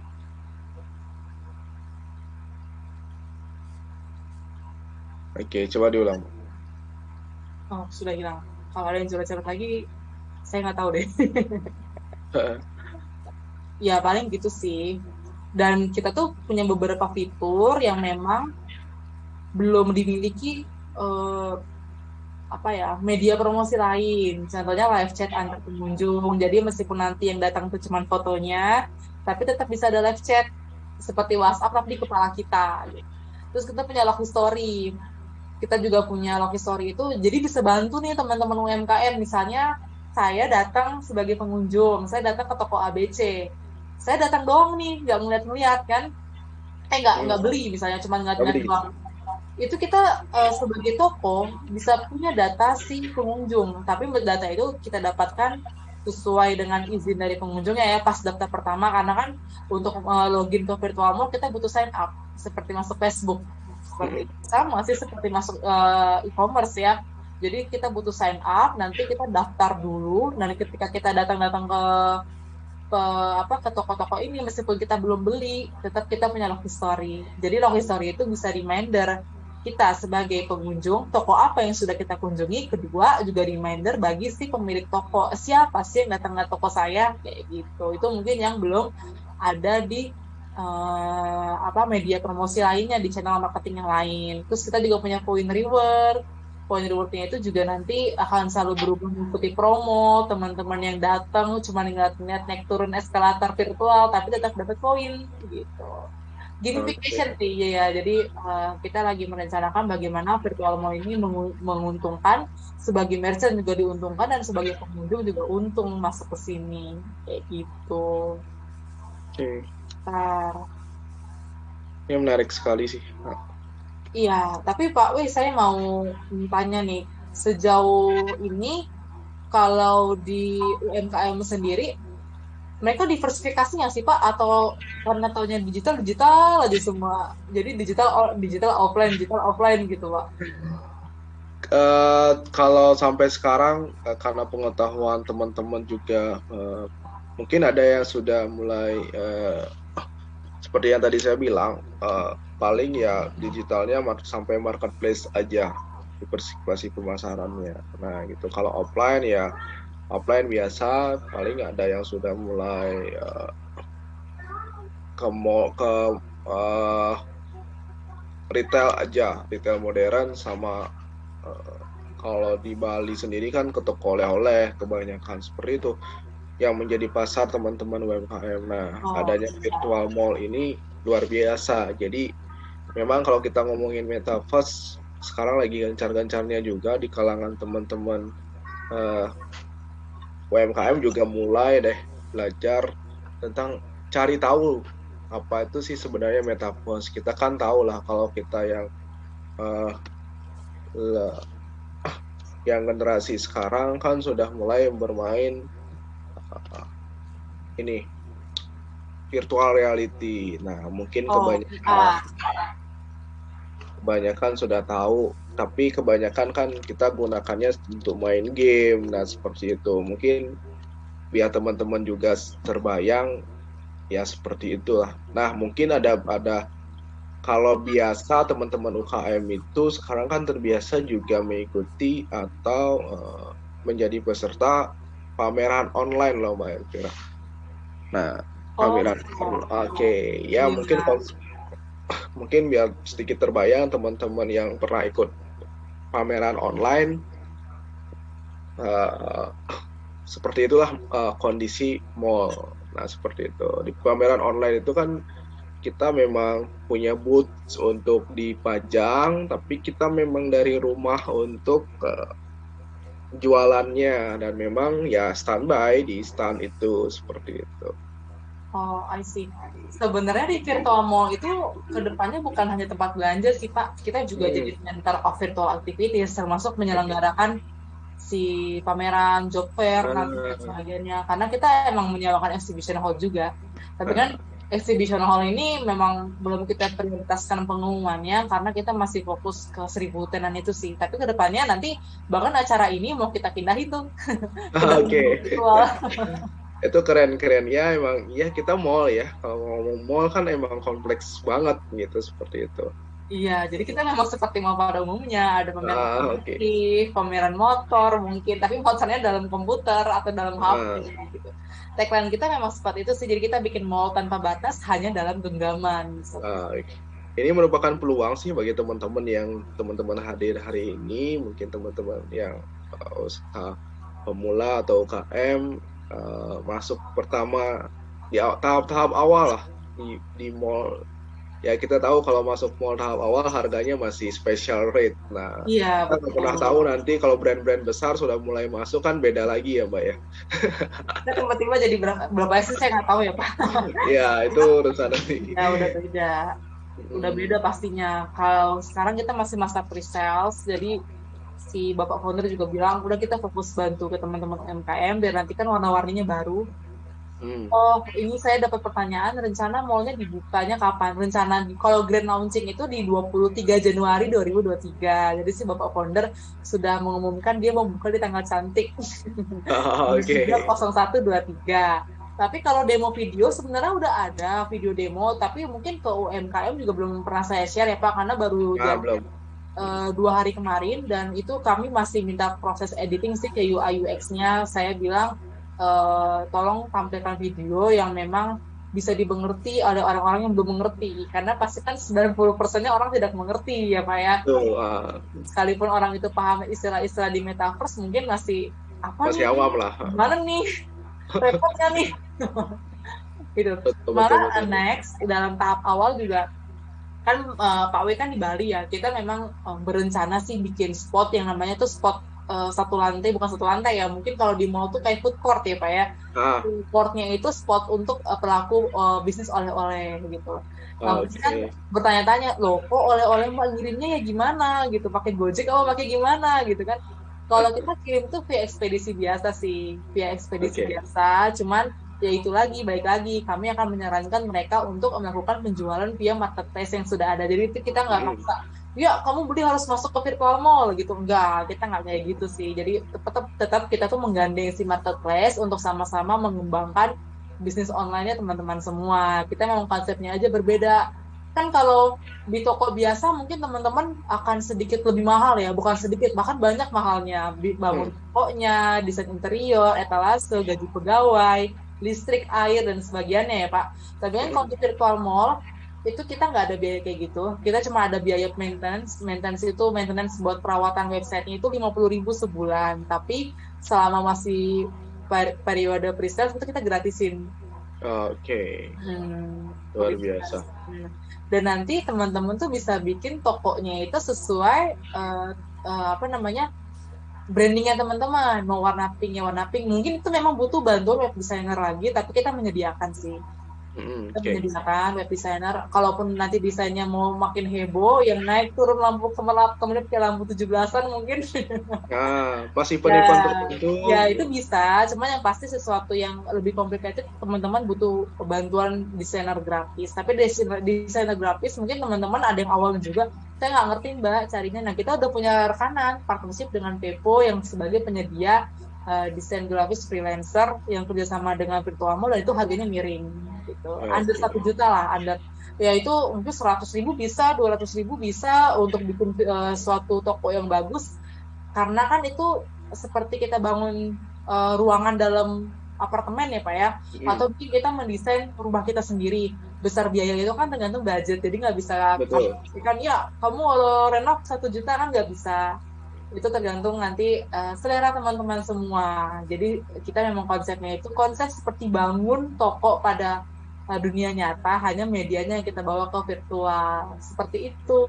Oke, coba diulang. Oh, sudah hilang. Kalau ada yang coret-coret lagi, saya nggak tahu deh. Ya, paling gitu sih. Dan kita tuh punya beberapa fitur yang memang belum dimiliki media promosi lain, contohnya live chat antar pengunjung. Jadi meskipun nanti yang datang itu cuma fotonya, tapi tetap bisa ada live chat seperti WhatsApp tapi di kepala kita. Terus kita punya log story. Kita juga punya log story itu, jadi bisa bantu nih teman-teman UMKM. Misalnya saya datang sebagai pengunjung, saya datang ke toko ABC, saya datang doang nih, nggak ngeliat-ngeliat kan, nggak beli misalnya, cuma ngeliat-ngeliat doang. Itu kita sebagai toko bisa punya data si pengunjung, tapi data itu kita dapatkan sesuai dengan izin dari pengunjungnya ya pas daftar pertama, karena kan untuk login ke virtual mall kita butuh sign up seperti masuk Facebook, sama sih seperti masuk e-commerce ya. Jadi kita butuh sign up, nanti kita daftar dulu, nanti ketika kita datang ke toko-toko ini, meskipun kita belum beli, tetap kita punya log history. Jadi log history itu bisa reminder kita sebagai pengunjung toko apa yang sudah kita kunjungi. Kedua juga reminder bagi si pemilik toko, siapa sih yang datang ke toko saya, kayak gitu. Itu mungkin yang belum ada di media promosi lainnya, di channel marketing yang lain. Terus kita juga punya point rewardnya itu juga nanti akan selalu berubah mengikuti promo. Teman-teman yang datang cuma ngeliat naik turun eskalator virtual tapi tetap dapat poin gitu. Gamification sih ya. Jadi kita lagi merencanakan bagaimana virtual mall ini menguntungkan, sebagai merchant juga diuntungkan, dan sebagai pengunjung juga untung masuk ke sini, kayak gitu. Oke. Ini menarik sekali sih. Iya, tapi Pak Wei, saya mau tanya nih, sejauh ini kalau di UMKM sendiri, mereka diversifikasi nggak sih Pak? Atau karena taunya digital aja semua, jadi digital offline gitu Pak? Kalau sampai sekarang, karena pengetahuan teman-teman juga, mungkin ada yang sudah mulai seperti yang tadi saya bilang, paling ya digitalnya sampai marketplace aja, diversifikasi pemasarannya. Nah gitu. Kalau offline ya offline biasa, paling ada yang sudah mulai ke retail aja, retail modern. Sama kalau di Bali sendiri kan ke toko oleh-oleh kebanyakan seperti itu yang menjadi pasar teman-teman UMKM. Nah, adanya virtual mall ini luar biasa. Jadi memang kalau kita ngomongin metaverse, sekarang lagi gencar-gencarnya juga di kalangan teman-teman UMKM juga mulai deh belajar tentang cari tahu apa itu sih sebenarnya metaverse. Kita kan tahu lah kalau kita yang generasi sekarang kan sudah mulai bermain ini virtual reality. Nah, mungkin kebanyakan sudah tahu, tapi kebanyakan kan kita gunakannya untuk main game. Nah, seperti itu. Mungkin biar teman-teman juga terbayang ya seperti itulah. Nah, mungkin ada kalau biasa teman-teman UKM itu sekarang kan terbiasa juga mengikuti atau menjadi peserta pameran online loh Mbak Elvira. Nah, pameran ya mungkin biar sedikit terbayang teman-teman yang pernah ikut pameran online, seperti itulah kondisi mall. Nah, seperti itu. Di pameran online itu kan kita memang punya booth untuk dipajang, tapi kita memang dari rumah untuk jualannya, dan memang ya standby di stand itu, seperti itu. Oh, I see. Sebenarnya di virtual mall itu kedepannya bukan hanya tempat belanja sih Pak, kita juga jadi center of virtual activities, termasuk menyelenggarakan si pameran, job fair, dan sebagainya. Karena kita emang menyewakan exhibition hall juga. Tapi kan exhibition hall ini memang belum kita prioritaskan pengumumannya karena kita masih fokus ke 1000 tenan itu sih. Tapi kedepannya nanti bahkan acara ini mau kita pindahin tuh. Oke. Itu keren-keren ya, emang ya kita mall ya. Kalau ngomong mall kan emang kompleks banget gitu, seperti itu. Iya, jadi kita memang seperti mall pada umumnya, ada pameran otomotif, pameran motor mungkin, tapi motornya dalam komputer atau dalam HP gitu. Tagline kita memang seperti itu sih, jadi kita bikin mall tanpa batas hanya dalam genggaman. ini merupakan peluang sih bagi teman-teman hadir hari ini, mungkin teman-teman yang usaha pemula atau UKM masuk pertama di tahap awal lah di mall. Ya kita tahu kalau masuk mall tahap awal harganya masih special rate. Nah, Iya, kita nggak pernah tahu nanti kalau brand-brand besar sudah mulai masuk kan beda lagi ya Mbak ya. kita tiba-tiba jadi berapa sih saya nggak tahu ya Pak. Ya itu urusan nanti. Ya udah beda pastinya. Kalau sekarang kita masih masa pre-sales, jadi si Bapak founder juga bilang udah kita fokus bantu ke teman-teman UMKM biar nanti kan warna-warninya baru. Oh, ini saya dapat pertanyaan, rencana mallnya dibukanya kapan? Rencana kalau grand launching itu di 23 Januari 2023. Jadi si Bapak founder sudah mengumumkan dia mau buka di tanggal cantik. Oke. 0123. Tapi kalau demo video sebenarnya udah ada video demo, tapi mungkin ke UMKM juga belum pernah saya share ya Pak, karena baru Belum. 2 hari kemarin, dan itu kami masih minta proses editing sih ke UI UX-nya. Saya bilang tolong tampilkan video yang memang bisa dimengerti oleh orang-orang yang belum mengerti, karena pasti kan 90%-nya orang tidak mengerti ya Pak ya. Sekalipun orang itu paham istilah-istilah di metaverse mungkin masih masih awam lah. Mana nih repotnya nih gitu. Malah next dalam tahap awal juga kan Pak W kan di Bali ya, kita memang berencana sih bikin spot yang namanya tuh spot satu lantai, bukan satu lantai ya, mungkin kalau di mall tuh kayak food court ya Pak ya. Food courtnya itu spot untuk pelaku bisnis oleh-oleh gitu. Kan bertanya-tanya, loh kok oleh-oleh Mbak ngirimnya ya gimana gitu, pakai Gojek apa pakai gimana gitu kan. Kalau kita kirim tuh via ekspedisi biasa sih, biasa, cuman ya itu lagi, baik lagi, kami akan menyarankan mereka untuk melakukan penjualan via marketplace yang sudah ada. Jadi itu kita nggak maksa, ya kamu beli harus masuk ke virtual mall gitu, enggak, kita nggak kayak gitu sih. Jadi tetap kita tuh menggandeng si marketplace untuk sama-sama mengembangkan bisnis online-nya teman-teman semua. Kita memang konsepnya aja berbeda. Kan kalau di toko biasa mungkin teman-teman akan sedikit lebih mahal ya, bukan sedikit, bahkan banyak mahalnya, bangun tokonya, desain interior, etalase, gaji pegawai, listrik, air, dan sebagiannya ya Pak. Tapi kan kalau di virtual mall itu kita nggak ada biaya kayak gitu. Kita cuma ada biaya maintenance itu maintenance buat perawatan website-nya itu 50.000 sebulan. Tapi selama masih periode pre-sales itu kita gratisin. Oke. Luar biasa. Dan nanti teman-teman tuh bisa bikin tokonya itu sesuai brandingnya teman-teman. Mau warna pink ya warna pink. Mungkin itu memang butuh bantuan web designer lagi, tapi kita menyediakan sih. Kita menyediakan web designer. Kalaupun nanti desainnya mau makin heboh, yang naik turun lampu kemudian kayak lampu 17-an mungkin. Pas event-event tertentu. Ya itu bisa. Cuma yang pasti sesuatu yang lebih complicated, teman-teman butuh bantuan desainer grafis. Tapi desainer grafis mungkin teman-teman ada yang awal juga, saya nggak ngerti Mbak carinya. Nah kita udah punya rekanan partnership dengan Pepo yang sebagai penyedia desain grafis freelancer yang kerjasama dengan virtual mall, dan itu harganya miring gitu. Under 1 juta lah, ya itu mungkin 100.000 bisa, 200.000 bisa untuk bikin suatu toko yang bagus, karena kan itu seperti kita bangun ruangan dalam apartemen ya Pak ya, atau mungkin kita mendesain rumah kita sendiri. Besar biaya itu kan tergantung budget, jadi nggak bisa kan ya kamu kalau renov 1 juta kan nggak bisa. Itu tergantung nanti selera teman-teman semua. Jadi kita memang konsepnya itu konsep seperti bangun toko pada dunia nyata, hanya medianya yang kita bawa ke virtual, seperti itu.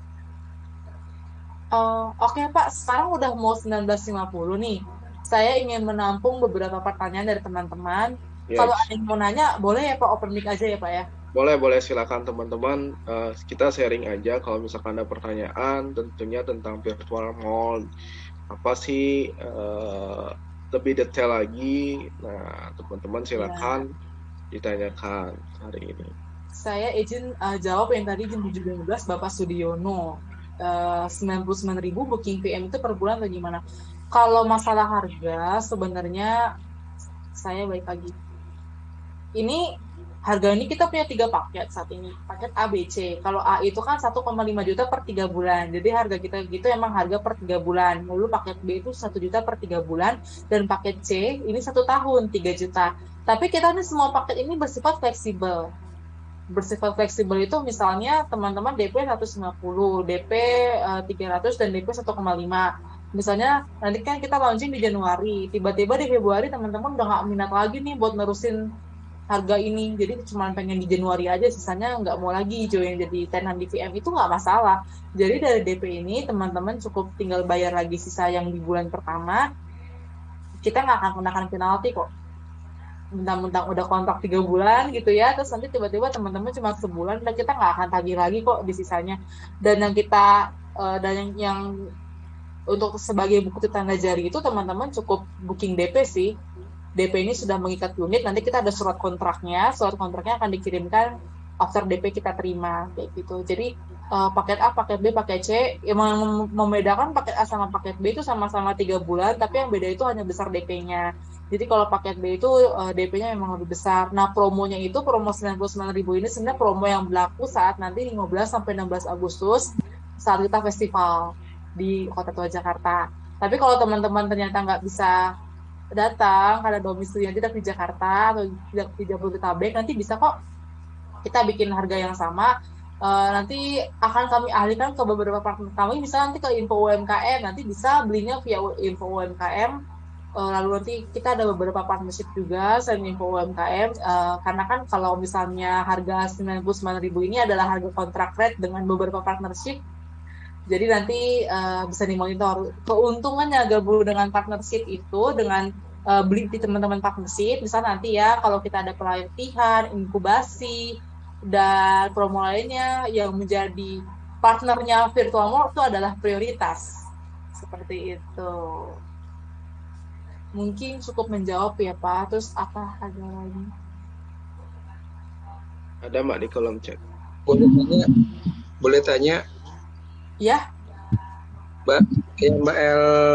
Oke Pak, sekarang udah mau 19.50 nih. Saya ingin menampung beberapa pertanyaan dari teman-teman. Kalau ada yang mau nanya, boleh ya Pak, open mic aja ya Pak ya? Boleh, silakan teman-teman, kita sharing aja kalau misalkan ada pertanyaan tentunya tentang virtual mall, apa sih lebih detail lagi. Nah, teman-teman silakan ditanyakan hari ini. Saya izin jawab yang tadi jam 7.15 Bapak Sudiono. 99.000 booking PM itu per bulan atau gimana? Kalau masalah harga sebenarnya saya balik lagi. Ini harga ini kita punya 3 paket saat ini. Paket A, B, C. Kalau A itu kan 1,5 juta per 3 bulan. Jadi harga kita gitu emang harga per 3 bulan. Lalu paket B itu 1 juta per 3 bulan. Dan paket C ini 1 tahun 3 juta. Tapi kita ini semua paket ini bersifat fleksibel. bersifat fleksibel itu misalnya teman-teman DP 150, DP 300 dan DP 1,5. Misalnya nanti kan kita launching di Januari, tiba-tiba di Februari teman-teman udah nggak minat lagi nih buat nerusin harga ini, jadi cuma pengen di Januari aja, sisanya nggak mau lagi join jadi tenan di VM, itu nggak masalah. Jadi dari DP ini teman-teman cukup tinggal bayar lagi sisa yang di bulan pertama, kita nggak akan kenakan penalti kok. Mentang-mentang udah kontrak 3 bulan gitu ya, terus nanti tiba-tiba teman-teman cuma sebulan dan kita nggak akan tagih lagi kok di sisanya. Dan yang kita yang untuk sebagai bukti tanda jari itu teman-teman cukup booking DP sih. DP ini sudah mengikat unit, nanti kita ada surat kontraknya akan dikirimkan after DP kita terima kayak gitu. Jadi paket A, paket B, paket C, yang membedakan paket A sama paket B itu sama-sama 3 bulan, tapi yang beda itu hanya besar DP-nya. Jadi kalau paket B itu DP-nya memang lebih besar. Nah, promonya itu promo 99.000 ini sebenarnya promo yang berlaku saat nanti 15 sampai 16 Agustus saat kita festival di Kota Tua Jakarta. Tapi kalau teman-teman ternyata nggak bisa datang karena domisilinya tidak di Jakarta atau tidak di Jabodetabek, nanti bisa kok kita bikin harga yang sama. Nanti akan kami alihkan ke beberapa partner kami, misalnya nanti ke Info UMKM, nanti bisa belinya via Info UMKM. Lalu nanti kita ada beberapa partnership juga selain Info UMKM, karena kan kalau misalnya harga 99.000 ini adalah harga kontrak rate dengan beberapa partnership. Jadi nanti bisa dimonitor keuntungannya gabung dengan partnership itu dengan beli di teman-teman partnership. Misalnya nanti ya kalau kita ada pelatihan, inkubasi, dan promo lainnya yang menjadi partnernya Virtual Mall itu adalah prioritas. Seperti itu. Mungkin cukup menjawab ya Pak. Terus apa ada lagi? Ada Mbak di kolom chat. Boleh tanya? Ya. Mbak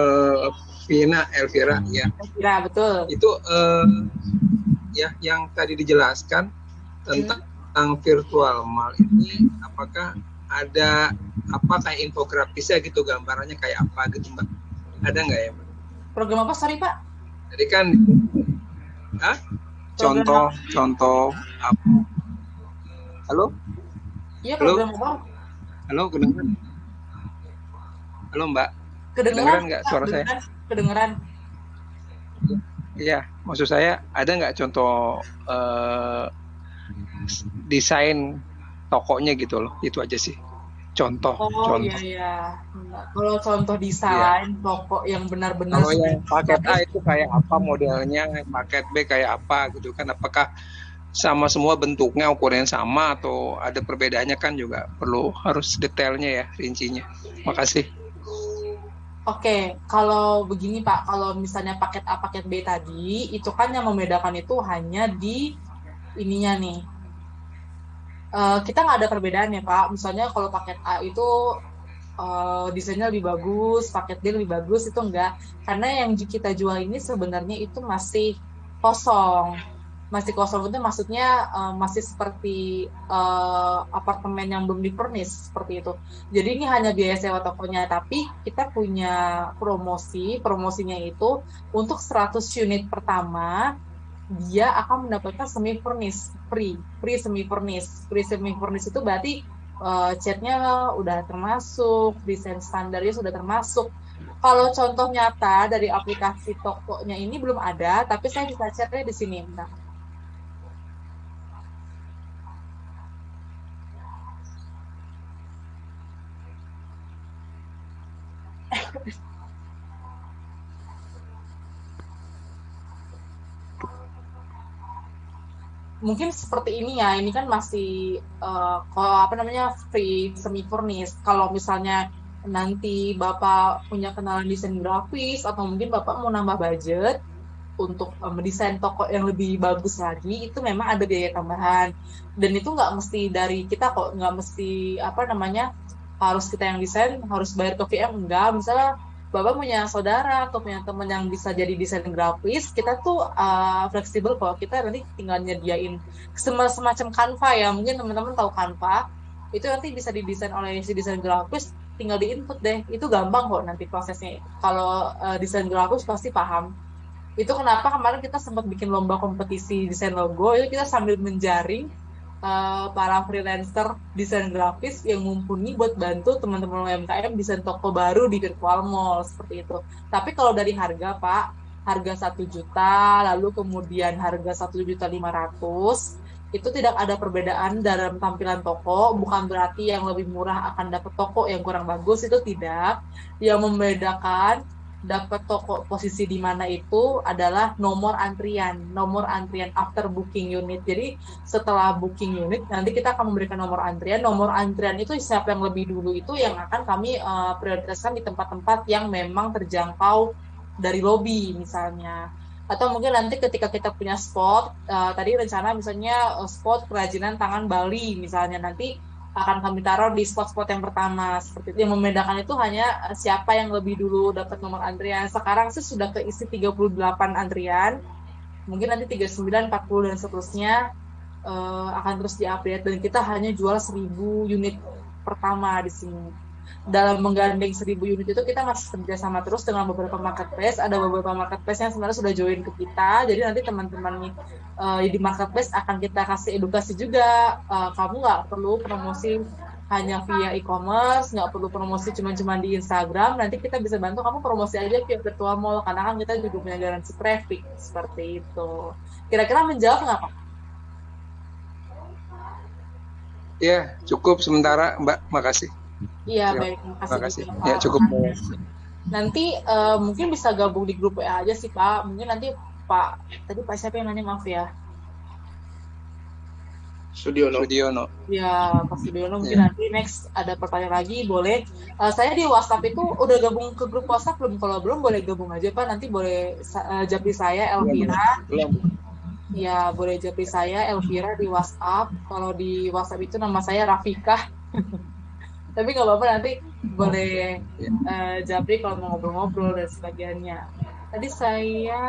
Elvira ya. Elvira, betul. Itu ya yang tadi dijelaskan tentang virtual mall ini, apakah ada kayak infografisnya gitu, gambarannya kayak apa gitu Mbak? Ada nggak ya Mbak? Program apa, sorry Pak? Jadi kan contoh apa? Halo? Iya, program apa? Halo, kedengeran? Halo Mbak? Kedengeran nggak suara saya? Kedengeran. Iya, maksud saya ada nggak contoh desain tokonya gitu loh, itu aja sih. Contoh. Iya. Kalau contoh desain toko yang benar-benar. Kalau yang paket A itu kayak apa modelnya, paket B kayak apa gitu kan? Apakah sama semua bentuknya, ukurannya sama atau ada perbedaannya, kan juga perlu harus detailnya ya, rincinya. Makasih. Oke, kalau begini Pak, kalau misalnya paket A, paket B tadi, itu kan yang membedakan itu hanya di ininya nih. Kita nggak ada perbedaan ya Pak. Misalnya kalau paket A itu desainnya lebih bagus, paket B lebih bagus, itu enggak. Karena yang kita jual ini sebenarnya itu masih kosong. Masih kosong itu maksudnya masih seperti apartemen yang belum di-furnish, seperti itu. Jadi ini hanya biaya sewa tokonya, tapi kita punya promosinya itu untuk 100 unit pertama dia akan mendapatkan semi-furnish, free semi-furnish itu berarti catnya udah termasuk, desain standarnya sudah termasuk. Kalau contoh nyata dari aplikasi tokonya ini belum ada, tapi saya bisa share di sini. Nah. Mungkin seperti ini ya, ini kan masih free semi furnish. Kalau misalnya nanti Bapak punya kenalan desain grafis atau mungkin Bapak mau nambah budget untuk mendesain toko yang lebih bagus lagi, itu memang ada biaya tambahan. Dan itu nggak mesti dari kita kok, nggak mesti harus kita yang desain, harus bayar ke VM, enggak. Misalnya Bapak punya saudara atau punya teman yang bisa jadi desain grafis, kita tuh fleksibel kok. Kita nanti tinggal nyediain semacam Canva ya, mungkin teman-teman tahu Canva, itu nanti bisa didesain oleh si desain grafis, tinggal diinput deh, itu gampang kok nanti prosesnya. Kalau desain grafis pasti paham. Itu kenapa kemarin kita sempat bikin lomba kompetisi desain logo, itu kita sambil menjaring para freelancer desain grafis yang mumpuni buat bantu teman-teman UMKM desain toko baru di virtual mall seperti itu. Tapi kalau dari harga Pak, harga 1 juta, lalu kemudian harga 1.500.000 itu tidak ada perbedaan dalam tampilan toko, bukan berarti yang lebih murah akan dapat toko yang kurang bagus, itu tidak. Yang membedakan dapat toko posisi di mana itu adalah nomor antrian after booking unit. Jadi setelah booking unit nanti kita akan memberikan nomor antrian itu siapa yang lebih dulu itu yang akan kami prioritaskan di tempat-tempat yang memang terjangkau dari lobby misalnya. Atau mungkin nanti ketika kita punya spot, tadi rencana misalnya spot kerajinan tangan Bali misalnya, nanti akan kami taruh di spot-spot yang pertama. Seperti itu, yang membedakan itu hanya siapa yang lebih dulu dapat nomor antrian. Sekarang sih sudah keisi 38 antrian, mungkin nanti 39, 40 dan seterusnya akan terus diupdate, dan kita hanya jual 1.000 unit pertama di sini. Dalam menggandeng 1.000 unit itu kita masih kerjasama terus dengan beberapa marketplace. Ada beberapa marketplace yang sebenarnya sudah join ke kita. Jadi nanti teman-teman di marketplace akan kita kasih edukasi juga. Kamu nggak perlu promosi hanya via e-commerce, nggak perlu promosi cuma di Instagram. Nanti kita bisa bantu kamu promosi aja via virtual mall, karena kan kita juga punya garansi traffic seperti itu. Kira-kira menjawab nggak Pak? Ya, cukup sementara Mbak. Makasih. Iya, Ya, baik. makasih. Juga, Pak. Ya, cukup. Nanti mungkin bisa gabung di grup WA aja sih Pak. Mungkin nanti Pak, tadi Pak siapa yang nanya, maaf ya? Sudiono. Ya, Pak Sudiono, mungkin nanti next ada pertanyaan lagi, boleh. Saya di WhatsApp itu udah gabung ke grup WhatsApp belum? Kalau belum boleh gabung aja Pak. Nanti boleh japri saya Elvira. Ya, boleh japri saya Elvira di WhatsApp. Kalau di WhatsApp itu nama saya Rafikah. Tapi nggak apa-apa, nanti boleh japri kalau mau ngobrol-ngobrol dan sebagainya. Tadi saya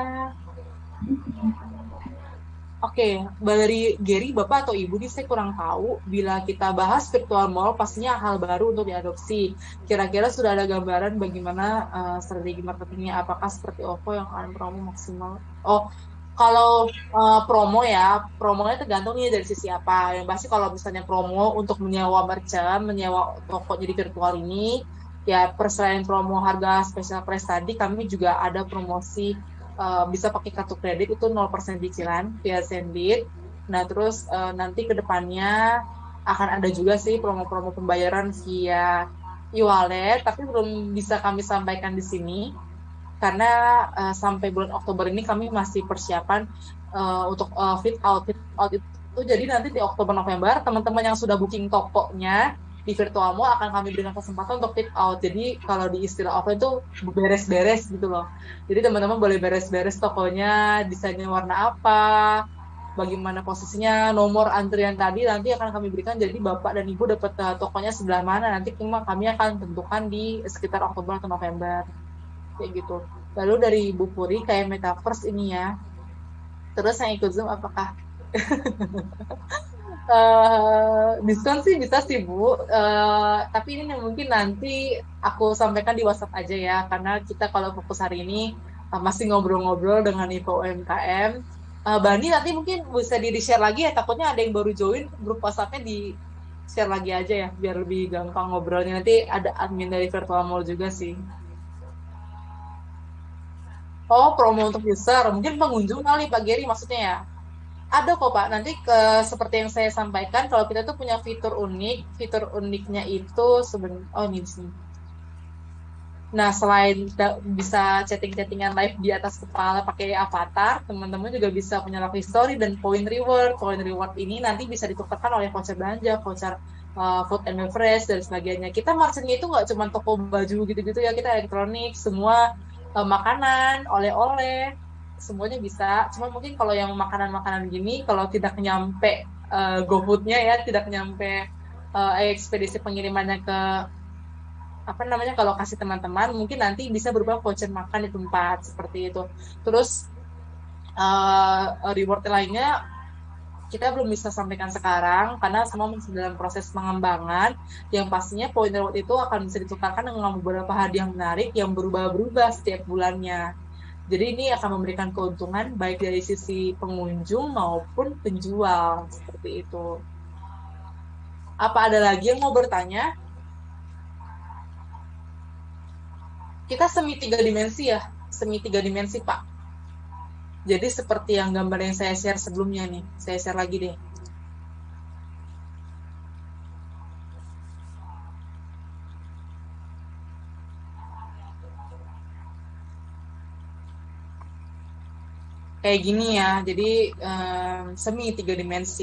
dari Gary, Bapak atau Ibu nih saya kurang tahu. Bila kita bahas virtual mall, pastinya hal baru untuk diadopsi. Kira-kira sudah ada gambaran bagaimana strategi marketingnya? Apakah seperti OVO yang akan promo maksimal? Kalau promonya tergantung nih dari sisi apa. Yang pasti kalau misalnya promo untuk menyewa merchant, menyewa toko jadi virtual ini, ya selain promo harga special price tadi, kami juga ada promosi bisa pakai kartu kredit itu 0% cicilan via Sendit. Nah terus nanti kedepannya akan ada juga sih promo-promo pembayaran via e-wallet, tapi belum bisa kami sampaikan di sini. Karena sampai bulan Oktober ini kami masih persiapan untuk fit out itu. Jadi nanti di Oktober November teman-teman yang sudah booking tokonya di virtual mall akan kami berikan kesempatan untuk fit out. Jadi kalau di istilah offline itu beres-beres gitu loh. Jadi teman-teman boleh beres-beres tokonya, desainnya warna apa, bagaimana posisinya, nomor antrian tadi nanti akan kami berikan. Jadi Bapak dan Ibu dapat tokonya sebelah mana, nanti kami akan tentukan di sekitar Oktober atau November. Kayak gitu. Lalu dari Ibu Puri kayak metaverse ini ya. Terus yang ikut Zoom apakah diskon sih bisa sih Bu. Tapi ini mungkin nanti aku sampaikan di WhatsApp aja ya, karena kita kalau fokus hari ini masih ngobrol-ngobrol dengan info UMKM. Bani nanti mungkin bisa di-share lagi ya, takutnya ada yang baru join grup WhatsApp-nya, di-share lagi aja ya biar lebih gampang ngobrolnya. Nanti ada admin dari Virtual Mall juga sih. Promo untuk user, mungkin pengunjung kali Pak Gary maksudnya ya. Ada kok Pak, nanti seperti yang saya sampaikan, kalau kita tuh punya fitur uniknya itu ini di sini. Nah, selain bisa chatting-chattingan live di atas kepala pakai avatar, teman-teman juga bisa punya live story dan point reward. Point reward ini nanti bisa ditukarkan oleh voucher belanja, voucher food and beverage dan sebagainya. Kita merchant-nya itu nggak cuma toko baju gitu-gitu ya, kita elektronik, semua makanan, oleh-oleh, semuanya bisa. Cuma mungkin kalau yang makanan-makanan gini, kalau tidak nyampe GoFood-nya ya, tidak nyampe ekspedisi pengirimannya ke kalau kasih teman-teman, mungkin nanti bisa berupa voucher makan di tempat seperti itu. Terus reward lainnya kita belum bisa sampaikan sekarang karena semua masih dalam proses pengembangan. Yang pastinya point reward itu akan bisa ditukarkan dengan beberapa hadiah menarik yang berubah-berubah setiap bulannya. Jadi ini akan memberikan keuntungan baik dari sisi pengunjung maupun penjual seperti itu. Apa ada lagi yang mau bertanya? Kita semi 3 dimensi ya, semi 3 dimensi Pak. Jadi seperti yang gambar yang saya share sebelumnya nih, saya share lagi deh. Kayak gini ya, jadi semi 3 dimensi.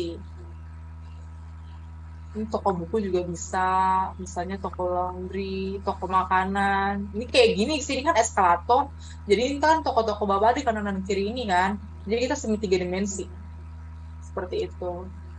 Ini toko buku juga bisa, misalnya toko laundry, toko makanan. Ini kayak gini, sini kan eskalator. Jadi ini kan toko-toko bawah di kanan dan kiri ini kan. Jadi kita semi 3 dimensi. Seperti itu.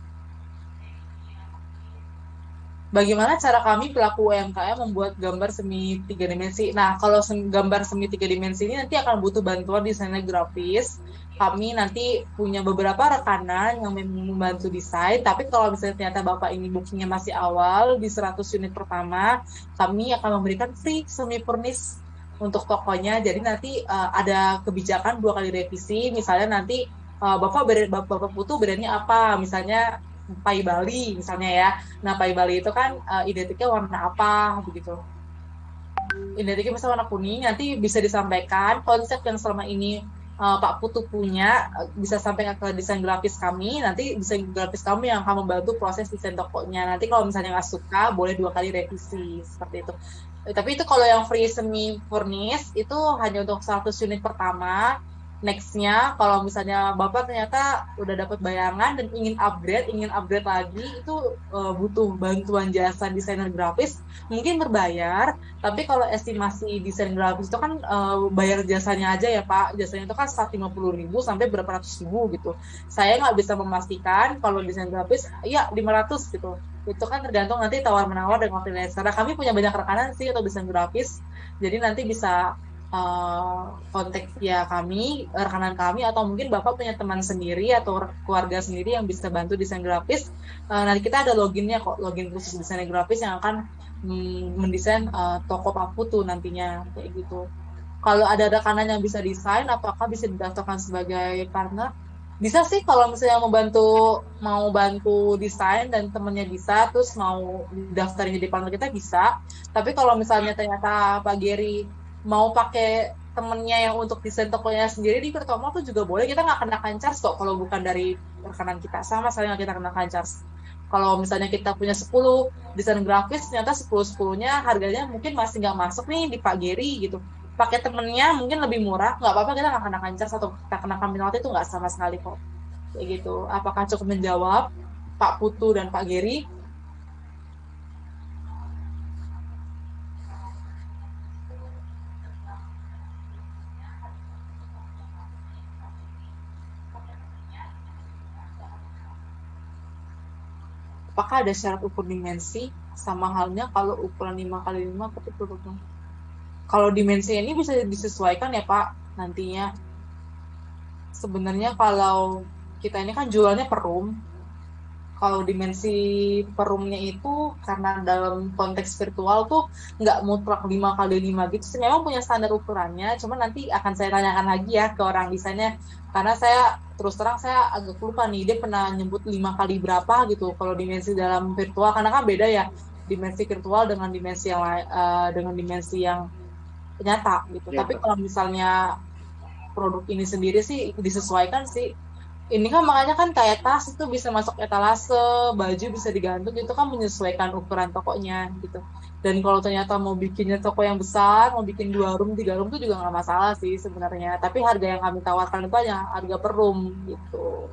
Bagaimana cara kami pelaku UMKM membuat gambar semi 3 dimensi? Nah, kalau gambar semi 3 dimensi ini nanti akan butuh bantuan desainer grafis. Kami nanti punya beberapa rekanan yang membantu desain, tapi kalau misalnya ternyata Bapak ini bookingnya masih awal, di 100 unit pertama, kami akan memberikan free semi furnish untuk tokonya. Jadi nanti ada kebijakan 2 kali revisi, misalnya nanti Bapak butuh brandnya apa, misalnya pai Bali misalnya ya. Nah, pai Bali itu kan identiknya warna apa begitu. Identiknya misalnya warna kuning, nanti bisa disampaikan konsep yang selama ini Pak Putu punya, bisa sampaikan ke desain grafis kami, nanti desain grafis kami yang akan membantu proses desain tokonya. Nanti kalau misalnya nggak suka, boleh 2 kali revisi, seperti itu. Tapi itu kalau yang free semi furnish, itu hanya untuk 100 unit pertama. Next-nya, kalau misalnya Bapak ternyata udah dapat bayangan dan ingin upgrade lagi, itu butuh bantuan jasa desainer grafis, mungkin berbayar, tapi kalau estimasi desain grafis itu kan bayar jasanya aja ya Pak, jasanya itu kan 150.000 sampai berapa ratus ribu gitu. Saya nggak bisa memastikan kalau desain grafis, ya 500 gitu. Itu kan tergantung nanti tawar-menawar dengan freelancer. Karena kami punya banyak rekanan sih untuk desain grafis, jadi nanti bisa kontak via kami, rekanan kami, atau mungkin Bapak punya teman sendiri atau keluarga sendiri yang bisa bantu desain grafis. Nanti kita ada loginnya kok, login khusus desain grafis yang akan mendesain toko Pak Putu nantinya, kayak gitu. Kalau ada rekanan yang bisa desain, apakah bisa didaftarkan sebagai partner? Bisa sih, kalau misalnya mau bantu desain dan temennya bisa, terus mau daftarin jadi partner kita bisa. Tapi kalau misalnya ternyata Pak Geri mau pakai temennya yang untuk desain tokonya sendiri di Virtual tuh juga boleh, kita nggak kenakan charge kok kalau bukan dari rekanan kita, sama sekali nggak kita kenakan charge. Kalau misalnya kita punya 10 desain grafis, ternyata 10-10-nya harganya mungkin masih nggak masuk nih di Pak Geri gitu, pakai temennya mungkin lebih murah, nggak apa-apa, kita nggak kenakan charge atau kita kenakan penalti, itu nggak sama sekali kok, kayak gitu. Apakah cukup menjawab Pak Putu dan Pak Geri? Apakah ada syarat ukur dimensi? Sama halnya kalau ukuran 5x5 tapi produknya. Kalau dimensi ini bisa disesuaikan ya Pak nantinya. Sebenarnya kalau kita ini kan jualnya per room. Kalau dimensi per roomnya itu karena dalam konteks virtual tuh nggak mutlak 5x5 gitu. Saya memang punya standar ukurannya, cuma nanti akan saya tanyakan lagi ya ke orang desainnya. Karena saya terus terang saya agak lupa nih, dia pernah nyebut 5 kali berapa gitu kalau dimensi dalam virtual, karena kan beda ya dimensi virtual dengan dimensi yang nyata gitu. Ya, tapi kalau misalnya produk ini sendiri sih disesuaikan sih. Ini kan makanya kan kayak tas itu bisa masuk etalase, baju bisa digantung, itu kan menyesuaikan ukuran tokonya gitu. Dan kalau ternyata mau bikinnya toko yang besar, mau bikin 2 room, 3 room itu juga nggak masalah sih sebenarnya. Tapi harga yang kami tawarkan itu hanya harga per room gitu.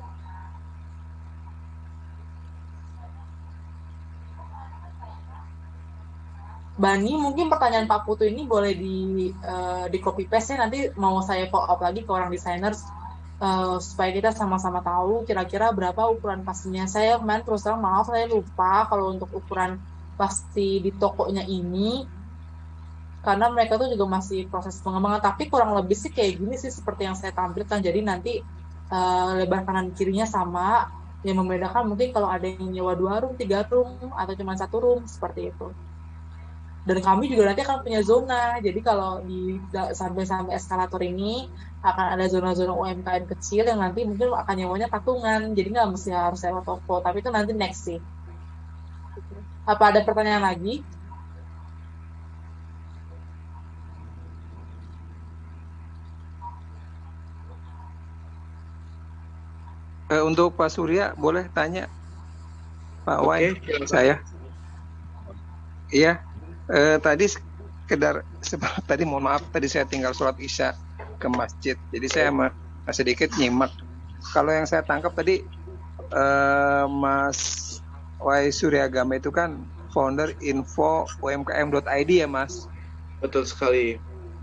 Bani, mungkin pertanyaan Pak Putu ini boleh di copy paste ya, nanti mau saya follow up lagi ke orang desainer supaya kita sama-sama tahu kira-kira berapa ukuran pastinya. Saya kemarin terus terang maaf saya lupa kalau untuk ukuran pasti di tokonya ini, karena mereka tuh juga masih proses pengembangan, tapi kurang lebih sih kayak gini sih seperti yang saya tampilkan. Jadi nanti lebar kanan kirinya sama, yang membedakan mungkin kalau ada yang nyewa 2 room, 3 room, atau cuma 1 room, seperti itu. Dan kami juga nanti akan punya zona, jadi kalau sampai eskalator ini akan ada zona-zona UMKM kecil yang nanti mungkin akan nyewanya patungan, jadi nggak mesti harus sewa toko, tapi itu nanti next sih. Apa ada pertanyaan lagi? Untuk Pak Surya boleh tanya Pak Wai, silakan. saya. Iya, tadi sekedar tadi mohon maaf tadi saya tinggal sholat Isya ke masjid, jadi saya sedikit nyimak. Kalau yang saya tangkap tadi Mas Wai Suryagama itu kan founder info umkm.id ya Mas? Betul sekali.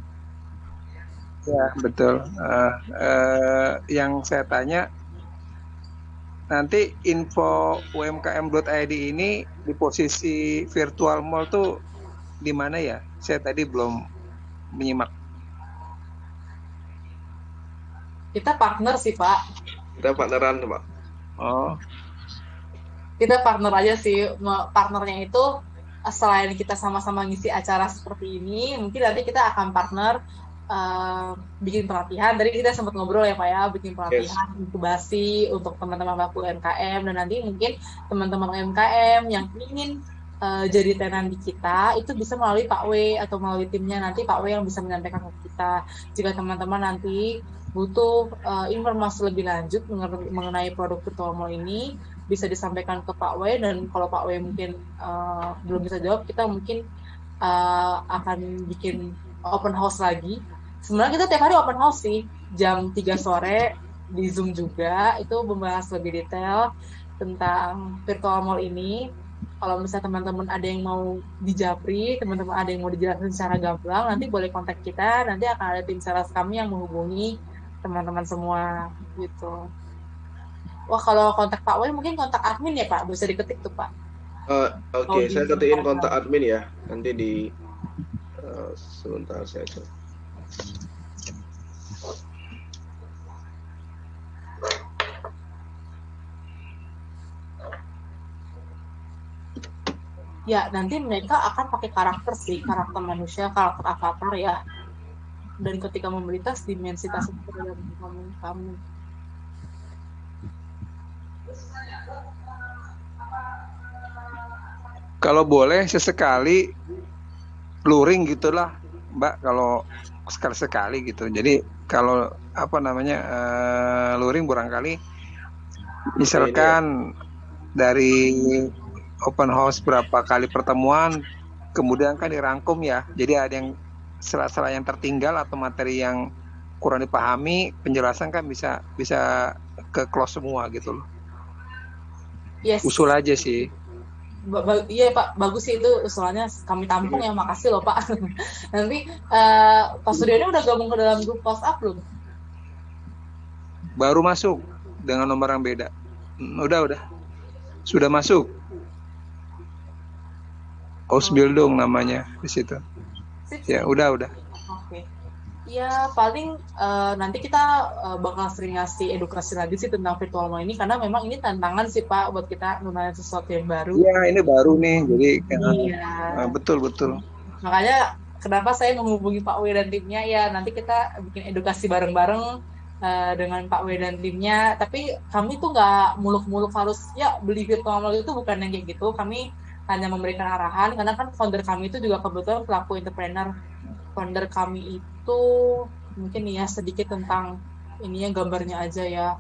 Ya betul. Yang saya tanya, nanti info umkm.id ini di posisi virtual mall tuh di mana ya? Saya tadi belum menyimak. Kita partner sih, Pak. Kita partneran, Pak. Oh, Kita partner aja sih. Partnernya itu selain kita sama-sama ngisi acara seperti ini, mungkin nanti kita akan partner bikin pelatihan. Tadi kita sempat ngobrol ya Pak ya, bikin pelatihan inkubasi untuk teman-teman pelaku UMKM, dan nanti mungkin teman-teman UMKM yang ingin jadi tenan di kita itu bisa melalui Pak W atau melalui timnya, nanti Pak W yang bisa menyampaikan ke kita. Jika teman-teman nanti butuh informasi lebih lanjut mengenai produk virtual mall ini, bisa disampaikan ke Pak W, dan kalau Pak W mungkin belum bisa jawab, kita mungkin akan bikin open house lagi. Sebenarnya kita tiap hari open house sih, jam 3 sore di Zoom juga, itu membahas lebih detail tentang virtual mall ini. Kalau misalnya teman-teman ada yang mau dijapri, teman-teman ada yang mau dijelaskan secara gamblang, nanti boleh kontak kita, nanti akan ada tim sales kami yang menghubungi teman-teman semua gitu. Wah, kalau kontak Pak Wai mungkin kontak admin ya Pak, bisa diketik tuh Pak. Oke, saya ketiin kontak admin ya, nanti di sebentar saya cek. Ya, nanti mereka akan pakai karakter sih, karakter manusia, karakter avatar ya. Dan ketika membeli tas, dimensi tas itu dalam kamu. Kalau boleh sesekali luring gitulah, Mbak, kalau sekali-sekali gitu. Jadi kalau luring barangkali misalkan dari open house berapa kali pertemuan, kemudian kan dirangkum ya. Jadi ada yang sela-sela yang tertinggal atau materi yang kurang dipahami, penjelasan kan bisa ke close semua gitu loh. Yes. Usul aja sih. Iya Pak, bagus sih itu usulannya, kami tampung ya, makasih loh Pak. Nanti Pak Suryono udah gabung ke dalam grup WhatsApp belum? Baru masuk dengan nomor yang beda. Udah. Sudah masuk. Ausbildung namanya di situ. Ya, udah. Oke. Ya, paling nanti kita bakal sering ngasih edukasi lagi sih tentang virtual mall ini, karena memang ini tantangan sih Pak buat kita nunjukin sesuatu yang baru. Iya, ini baru nih, jadi betul. Makanya kenapa saya menghubungi Pak W dan timnya, ya nanti kita bikin edukasi bareng-bareng dengan Pak W dan timnya. Tapi kami tuh nggak muluk-muluk harus ya beli virtual mall, itu bukan yang kayak gitu. Kami hanya memberikan arahan, karena kan founder kami itu juga kebetulan pelaku entrepreneur. Founder kami itu mungkin ya sedikit tentang ininya, gambarnya aja ya.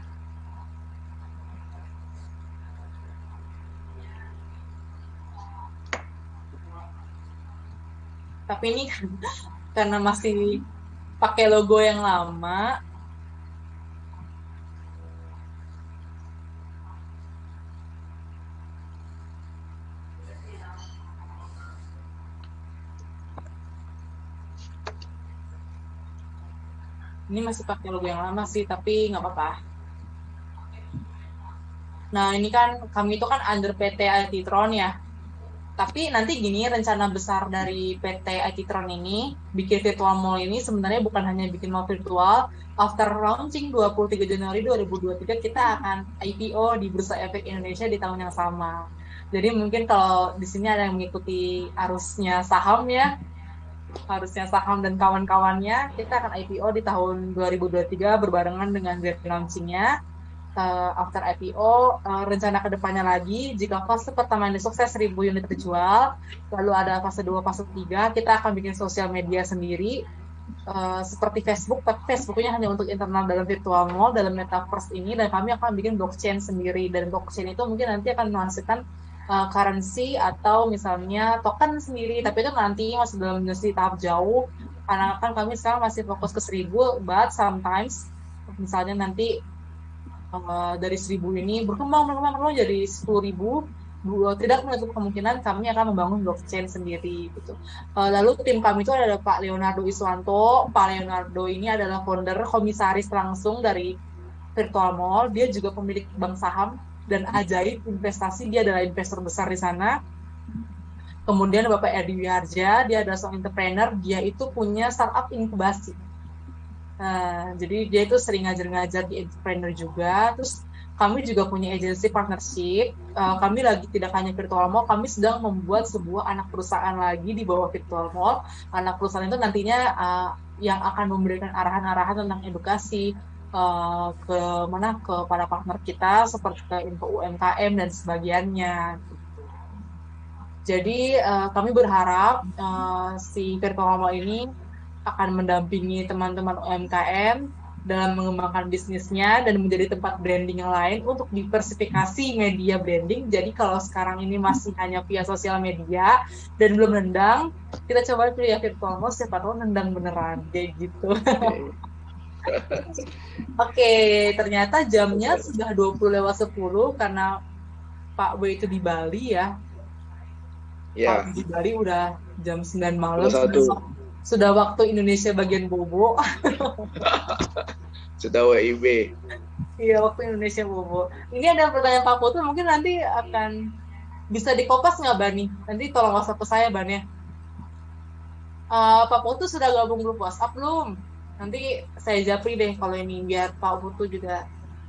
Tapi ini karena masih pakai logo yang lama, ini masih pakai logo yang lama sih, tapi nggak apa-apa. Nah, ini kan kami itu kan under PT IT Tron ya. Tapi nanti gini, rencana besar dari PT IT Tron ini, bikin virtual mall ini sebenarnya bukan hanya bikin mall virtual. After launching 23 Januari 2023, kita akan IPO di Bursa Efek Indonesia di tahun yang sama. Jadi mungkin kalau di sini ada yang mengikuti arusnya saham ya, harusnya saham dan kawan-kawannya, kita akan IPO di tahun 2023 berbarengan dengan grand launching-nya. after IPO, rencana kedepannya lagi, jika fase pertama ini sukses 1.000 unit terjual, lalu ada fase 2, fase 3, kita akan bikin sosial media sendiri, seperti Facebook, tapi Facebooknya hanya untuk internal dalam virtual mall, dalam metaverse ini, dan kami akan bikin blockchain sendiri, dan blockchain itu mungkin nanti akan menghasilkan currency atau misalnya token sendiri, tapi itu nanti masih dalam tahap jauh, karena kan kami sekarang masih fokus ke 1.000, but sometimes misalnya nanti dari 1.000 ini berkembang jadi 10.000, tidak menutup kemungkinan kami akan membangun blockchain sendiri gitu. Lalu tim kami itu ada Pak Leonardo Iswanto. Pak Leonardo ini adalah founder, komisaris langsung dari Virtual Mall. Dia juga pemilik bank saham dan Ajaib Investasi, dia adalah investor besar di sana. Kemudian Bapak Edi Wiharja, dia adalah seorang entrepreneur, dia itu punya startup inkubasi. Jadi dia itu sering ngajar-ngajar di entrepreneur juga. Terus kami juga punya agency partnership. Kami lagi tidak hanya Virtual Mall, kami sedang membuat sebuah anak perusahaan lagi di bawah Virtual Mall. Anak perusahaan itu nantinya yang akan memberikan arahan-arahan tentang edukasi ke para partner kita seperti ke info UMKM dan sebagiannya. Jadi kami berharap si Virtual Mall ini akan mendampingi teman-teman UMKM dalam mengembangkan bisnisnya dan menjadi tempat branding yang lain untuk diversifikasi media branding. Jadi kalau sekarang ini masih hanya via sosial media dan belum nendang, kita coba via Virtual Mall, siapa tahu nendang beneran kayak gitu. Oke, ternyata jamnya sudah 20:10 karena Pak W itu di Bali ya. Ya. Pak di Bali udah jam 9 malam. Sudah waktu Indonesia bagian bobo. Sudah WIB. Iya, waktu Indonesia bobo. Ini ada pertanyaan Pak Putu, mungkin nanti akan bisa dikopas nggak, Bani? Nanti tolong WhatsApp ke saya, Bani. Pak Putu sudah gabung grup WhatsApp belum? Nanti saya japri deh kalau ini, biar Pak Putu juga.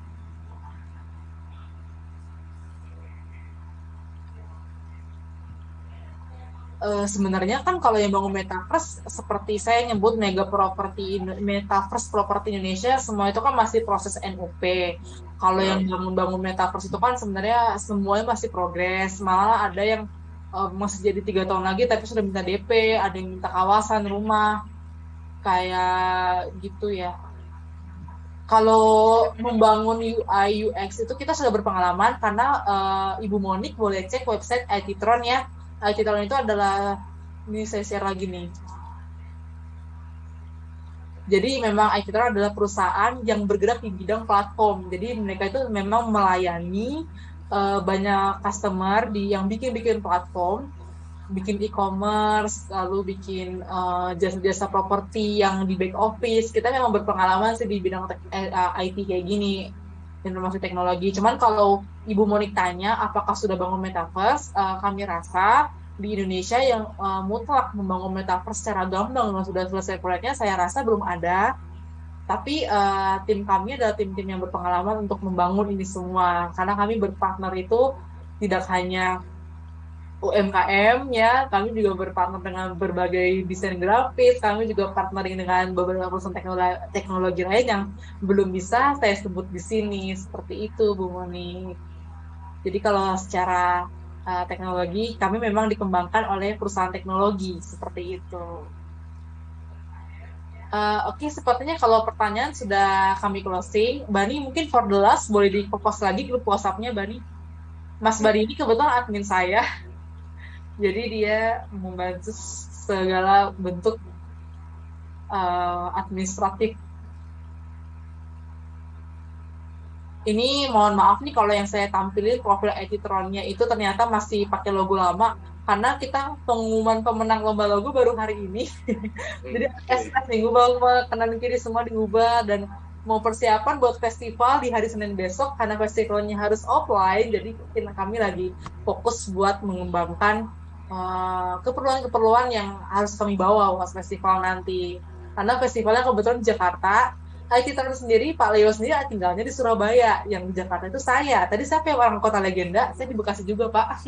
Sebenarnya kan kalau yang bangun metaverse seperti saya nyebut metaverse property Indonesia, semua itu kan masih proses NUP. Kalau yang bangun metaverse itu kan sebenarnya semuanya masih progres, malah ada yang masih jadi 3 tahun lagi tapi sudah minta DP, ada yang minta kawasan rumah kayak gitu ya. Kalau membangun UI UX itu kita sudah berpengalaman karena Ibu Monik boleh cek website ITtron ya. ITtron itu adalah, ini saya share lagi nih. Jadi memang ITtron adalah perusahaan yang bergerak di bidang platform. Jadi mereka itu memang melayani banyak customer yang bikin platform, bikin e-commerce, lalu bikin jasa-jasa properti yang di back office. Kita memang berpengalaman sih di bidang IT kayak gini, informasi teknologi. Cuman kalau Ibu Monik tanya apakah sudah bangun metaverse, kami rasa di Indonesia yang mutlak membangun metaverse secara gamblang dan sudah selesai proyeknya, saya rasa belum ada. Tapi tim kami adalah tim-tim yang berpengalaman untuk membangun ini semua, karena kami berpartner itu tidak hanya UMKM ya, kami juga berpartner dengan berbagai desain grafis, kami juga partnering dengan beberapa perusahaan teknologi lain yang belum bisa saya sebut di sini, seperti itu Bu Moni. Jadi kalau secara teknologi kami memang dikembangkan oleh perusahaan teknologi seperti itu. Oke, sepertinya kalau pertanyaan sudah kami closing. Bani mungkin for the last boleh di-post lagi grup WhatsApp-nya Bani. Mas Bani ini kebetulan admin saya. Jadi dia membantu segala bentuk administratif. Ini mohon maaf nih kalau yang saya tampilin profil ITtron-nya itu ternyata masih pakai logo lama, karena kita pengumuman pemenang lomba logo baru hari ini. Jadi SS nih, ngubah kanan kiri semua diubah, dan mau persiapan buat festival di hari Senin besok karena festivalnya harus offline. Jadi kami lagi fokus buat mengembangkan keperluan-keperluan yang harus kami bawa buat festival nanti. Karena festivalnya kebetulan di Jakarta. ITtron sendiri, Pak Leo sendiri tinggalnya di Surabaya. Yang di Jakarta itu saya. Tadi siapa yang orang Kota Legenda? Saya di Bekasi juga, Pak.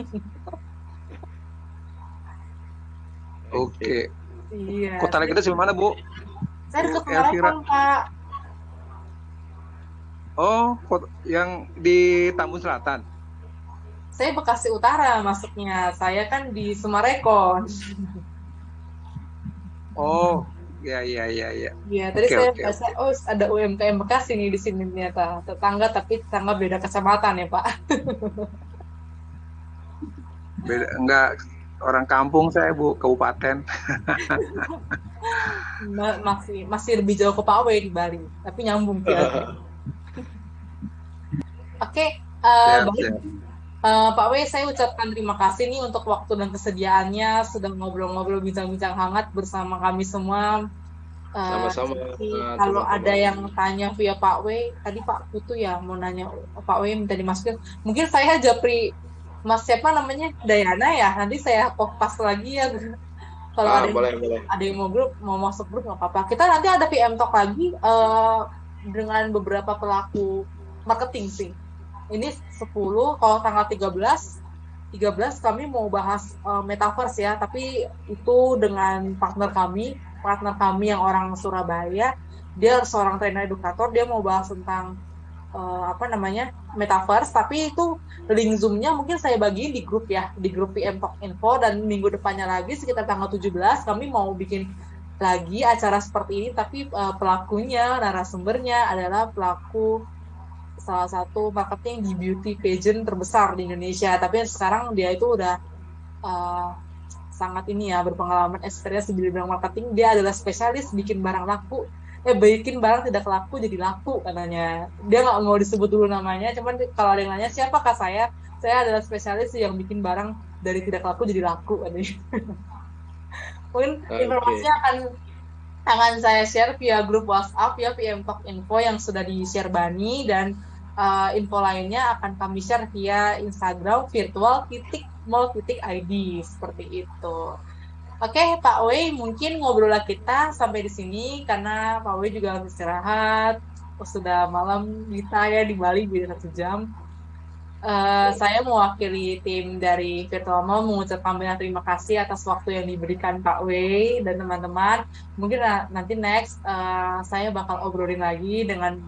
Oke. Iya. Kota Legenda sebelah mana, Bu? Saya dekat Marathon, Pak. Oh, yang di Tambun Selatan. Saya Bekasi Utara masuknya. Saya kan di Sumarekon. Oh, ya. Iya, tadi saya Oke. baca, oh ada UMKM Bekasi nih di sini ternyata. Tetangga tapi tetangga beda kecamatan ya Pak. Beda, enggak orang kampung saya Bu, kabupaten. Masih lebih jauh ke Pak W di Bali, tapi nyambung ya. Oke, Siap, baik. siap. Pak W, saya ucapkan terima kasih nih untuk waktu dan kesediaannya sudah ngobrol-ngobrol bincang-bincang hangat bersama kami semua. Sama-sama, Jadi, kalau teman-teman. ada yang tanya via Pak W, tadi Pak Putu ya mau nanya Pak W minta dimasukin. Mungkin saya japri Mas siapa namanya Dayana ya. Nanti saya kopas lagi ya. Kalau Boleh. ada yang mau masuk grup nggak apa-apa. Kita nanti ada PM Talk lagi dengan beberapa pelaku marketing sih. Ini 10, kalau tanggal 13 kami mau bahas metaverse ya, tapi itu dengan partner kami yang orang Surabaya. Dia seorang trainer edukator, dia mau bahas tentang metaverse, tapi itu link Zoom-nya mungkin saya bagiin di grup ya, di grup PM Talk Info, dan minggu depannya lagi sekitar tanggal 17 kami mau bikin lagi acara seperti ini, tapi pelakunya, narasumbernya adalah pelaku salah satu marketing di beauty pageant terbesar di Indonesia, tapi sekarang dia itu udah sangat berpengalaman, experience di bidang marketing. Dia adalah spesialis bikin barang tidak laku jadi laku katanya. Dia nggak mau disebut dulu namanya, cuman kalau ada yang nanya siapakah saya adalah spesialis yang bikin barang dari tidak laku jadi laku katanya. Mungkin informasinya akan saya share via grup WhatsApp ya, PM Talk Info yang sudah di-share Bani, dan info lainnya akan kami share via Instagram virtual.mall.id seperti itu. Oke, Pak W, mungkin ngobrol kita sampai di sini karena Pak W juga harus istirahat. Sudah malam kita ya di Bali, beda 1 jam. Saya mewakili tim dari Virtual Mall mengucapkan banyak terima kasih atas waktu yang diberikan Pak W dan teman-teman. Mungkin nanti next saya bakal obrolin lagi dengan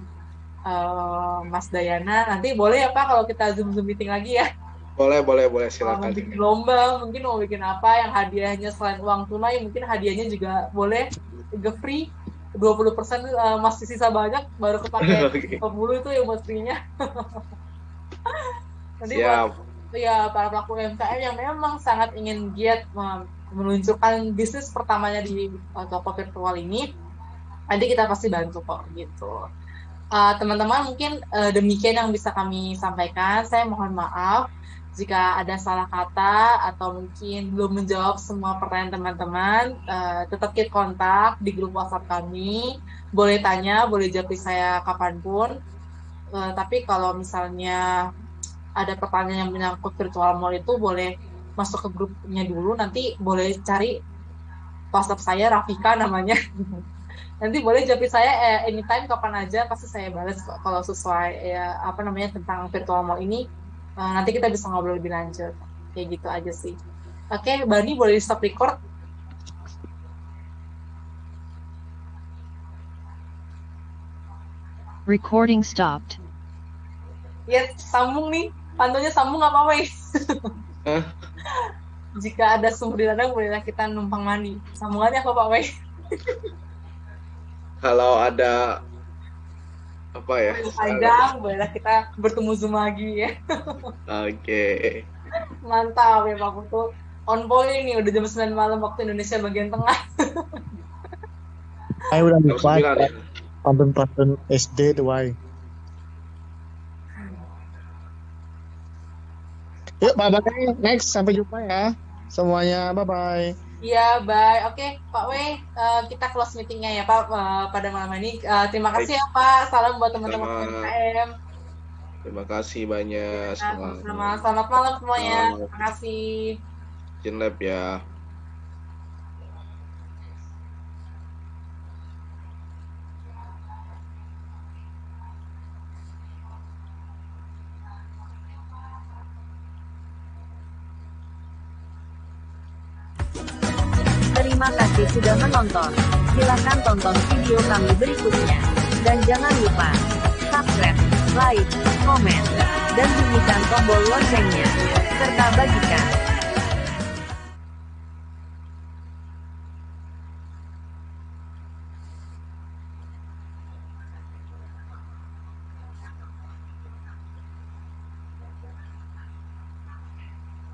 Mas Dayana. Nanti boleh ya Pak kalau kita Zoom meeting lagi ya? Boleh, silakan. Mau bikin lomba, mungkin mau bikin apa yang hadiahnya selain uang tunai, mungkin hadiahnya juga boleh free. 20% masih sisa banyak, baru kepakai 40 itu yang buat free-nya. Nanti buat para pelaku UMKM yang memang sangat ingin giat meluncurkan bisnis pertamanya di toko virtual ini, nanti kita pasti bantu kok gitu. Teman-teman, mungkin demikian yang bisa kami sampaikan. Saya mohon maaf jika ada salah kata atau mungkin belum menjawab semua pertanyaan teman-teman. Tetap keep kontak di grup WhatsApp kami. Boleh tanya, boleh japri saya kapanpun. Tapi kalau misalnya ada pertanyaan yang menyangkut virtual mall itu, boleh masuk ke grupnya dulu. Nanti boleh cari WhatsApp saya, Rafika namanya. Nanti boleh japri saya anytime, kapan aja, pasti saya balas kalau sesuai tentang virtual mall ini. Nanti kita bisa ngobrol lebih lanjut. Kayak gitu aja sih. Oke, Bani boleh stop record. Recording stopped. Ya, sambung nih. Pantunya sambung nggak apa-apa ya? Jika ada sumber di ladang, bolehlah kita numpang mandi. Sambungannya apa Pak Wei? Kalau ada apa ya? Panjang, bolehlah kita bertemu Zoom lagi ya. Oke. Mantap ya Pak Putu. On point ini udah jam 9 malam waktu Indonesia bagian tengah. Saya udah lupa pantun SD tuh, Wai. Yuk, bye-bye. Next, sampai jumpa ya. Semuanya, bye-bye. Iya, bye. Oke, Pak W, kita close meetingnya ya Pak pada malam ini. Terima kasih ya Pak. Salam buat teman-teman UMKM. Terima kasih banyak. Selamat malam semuanya. Terima kasih. Jinlab ya. Terima kasih sudah menonton. Silakan tonton video kami berikutnya. Dan jangan lupa subscribe, like, komen, dan bunyikan tombol loncengnya, serta bagikan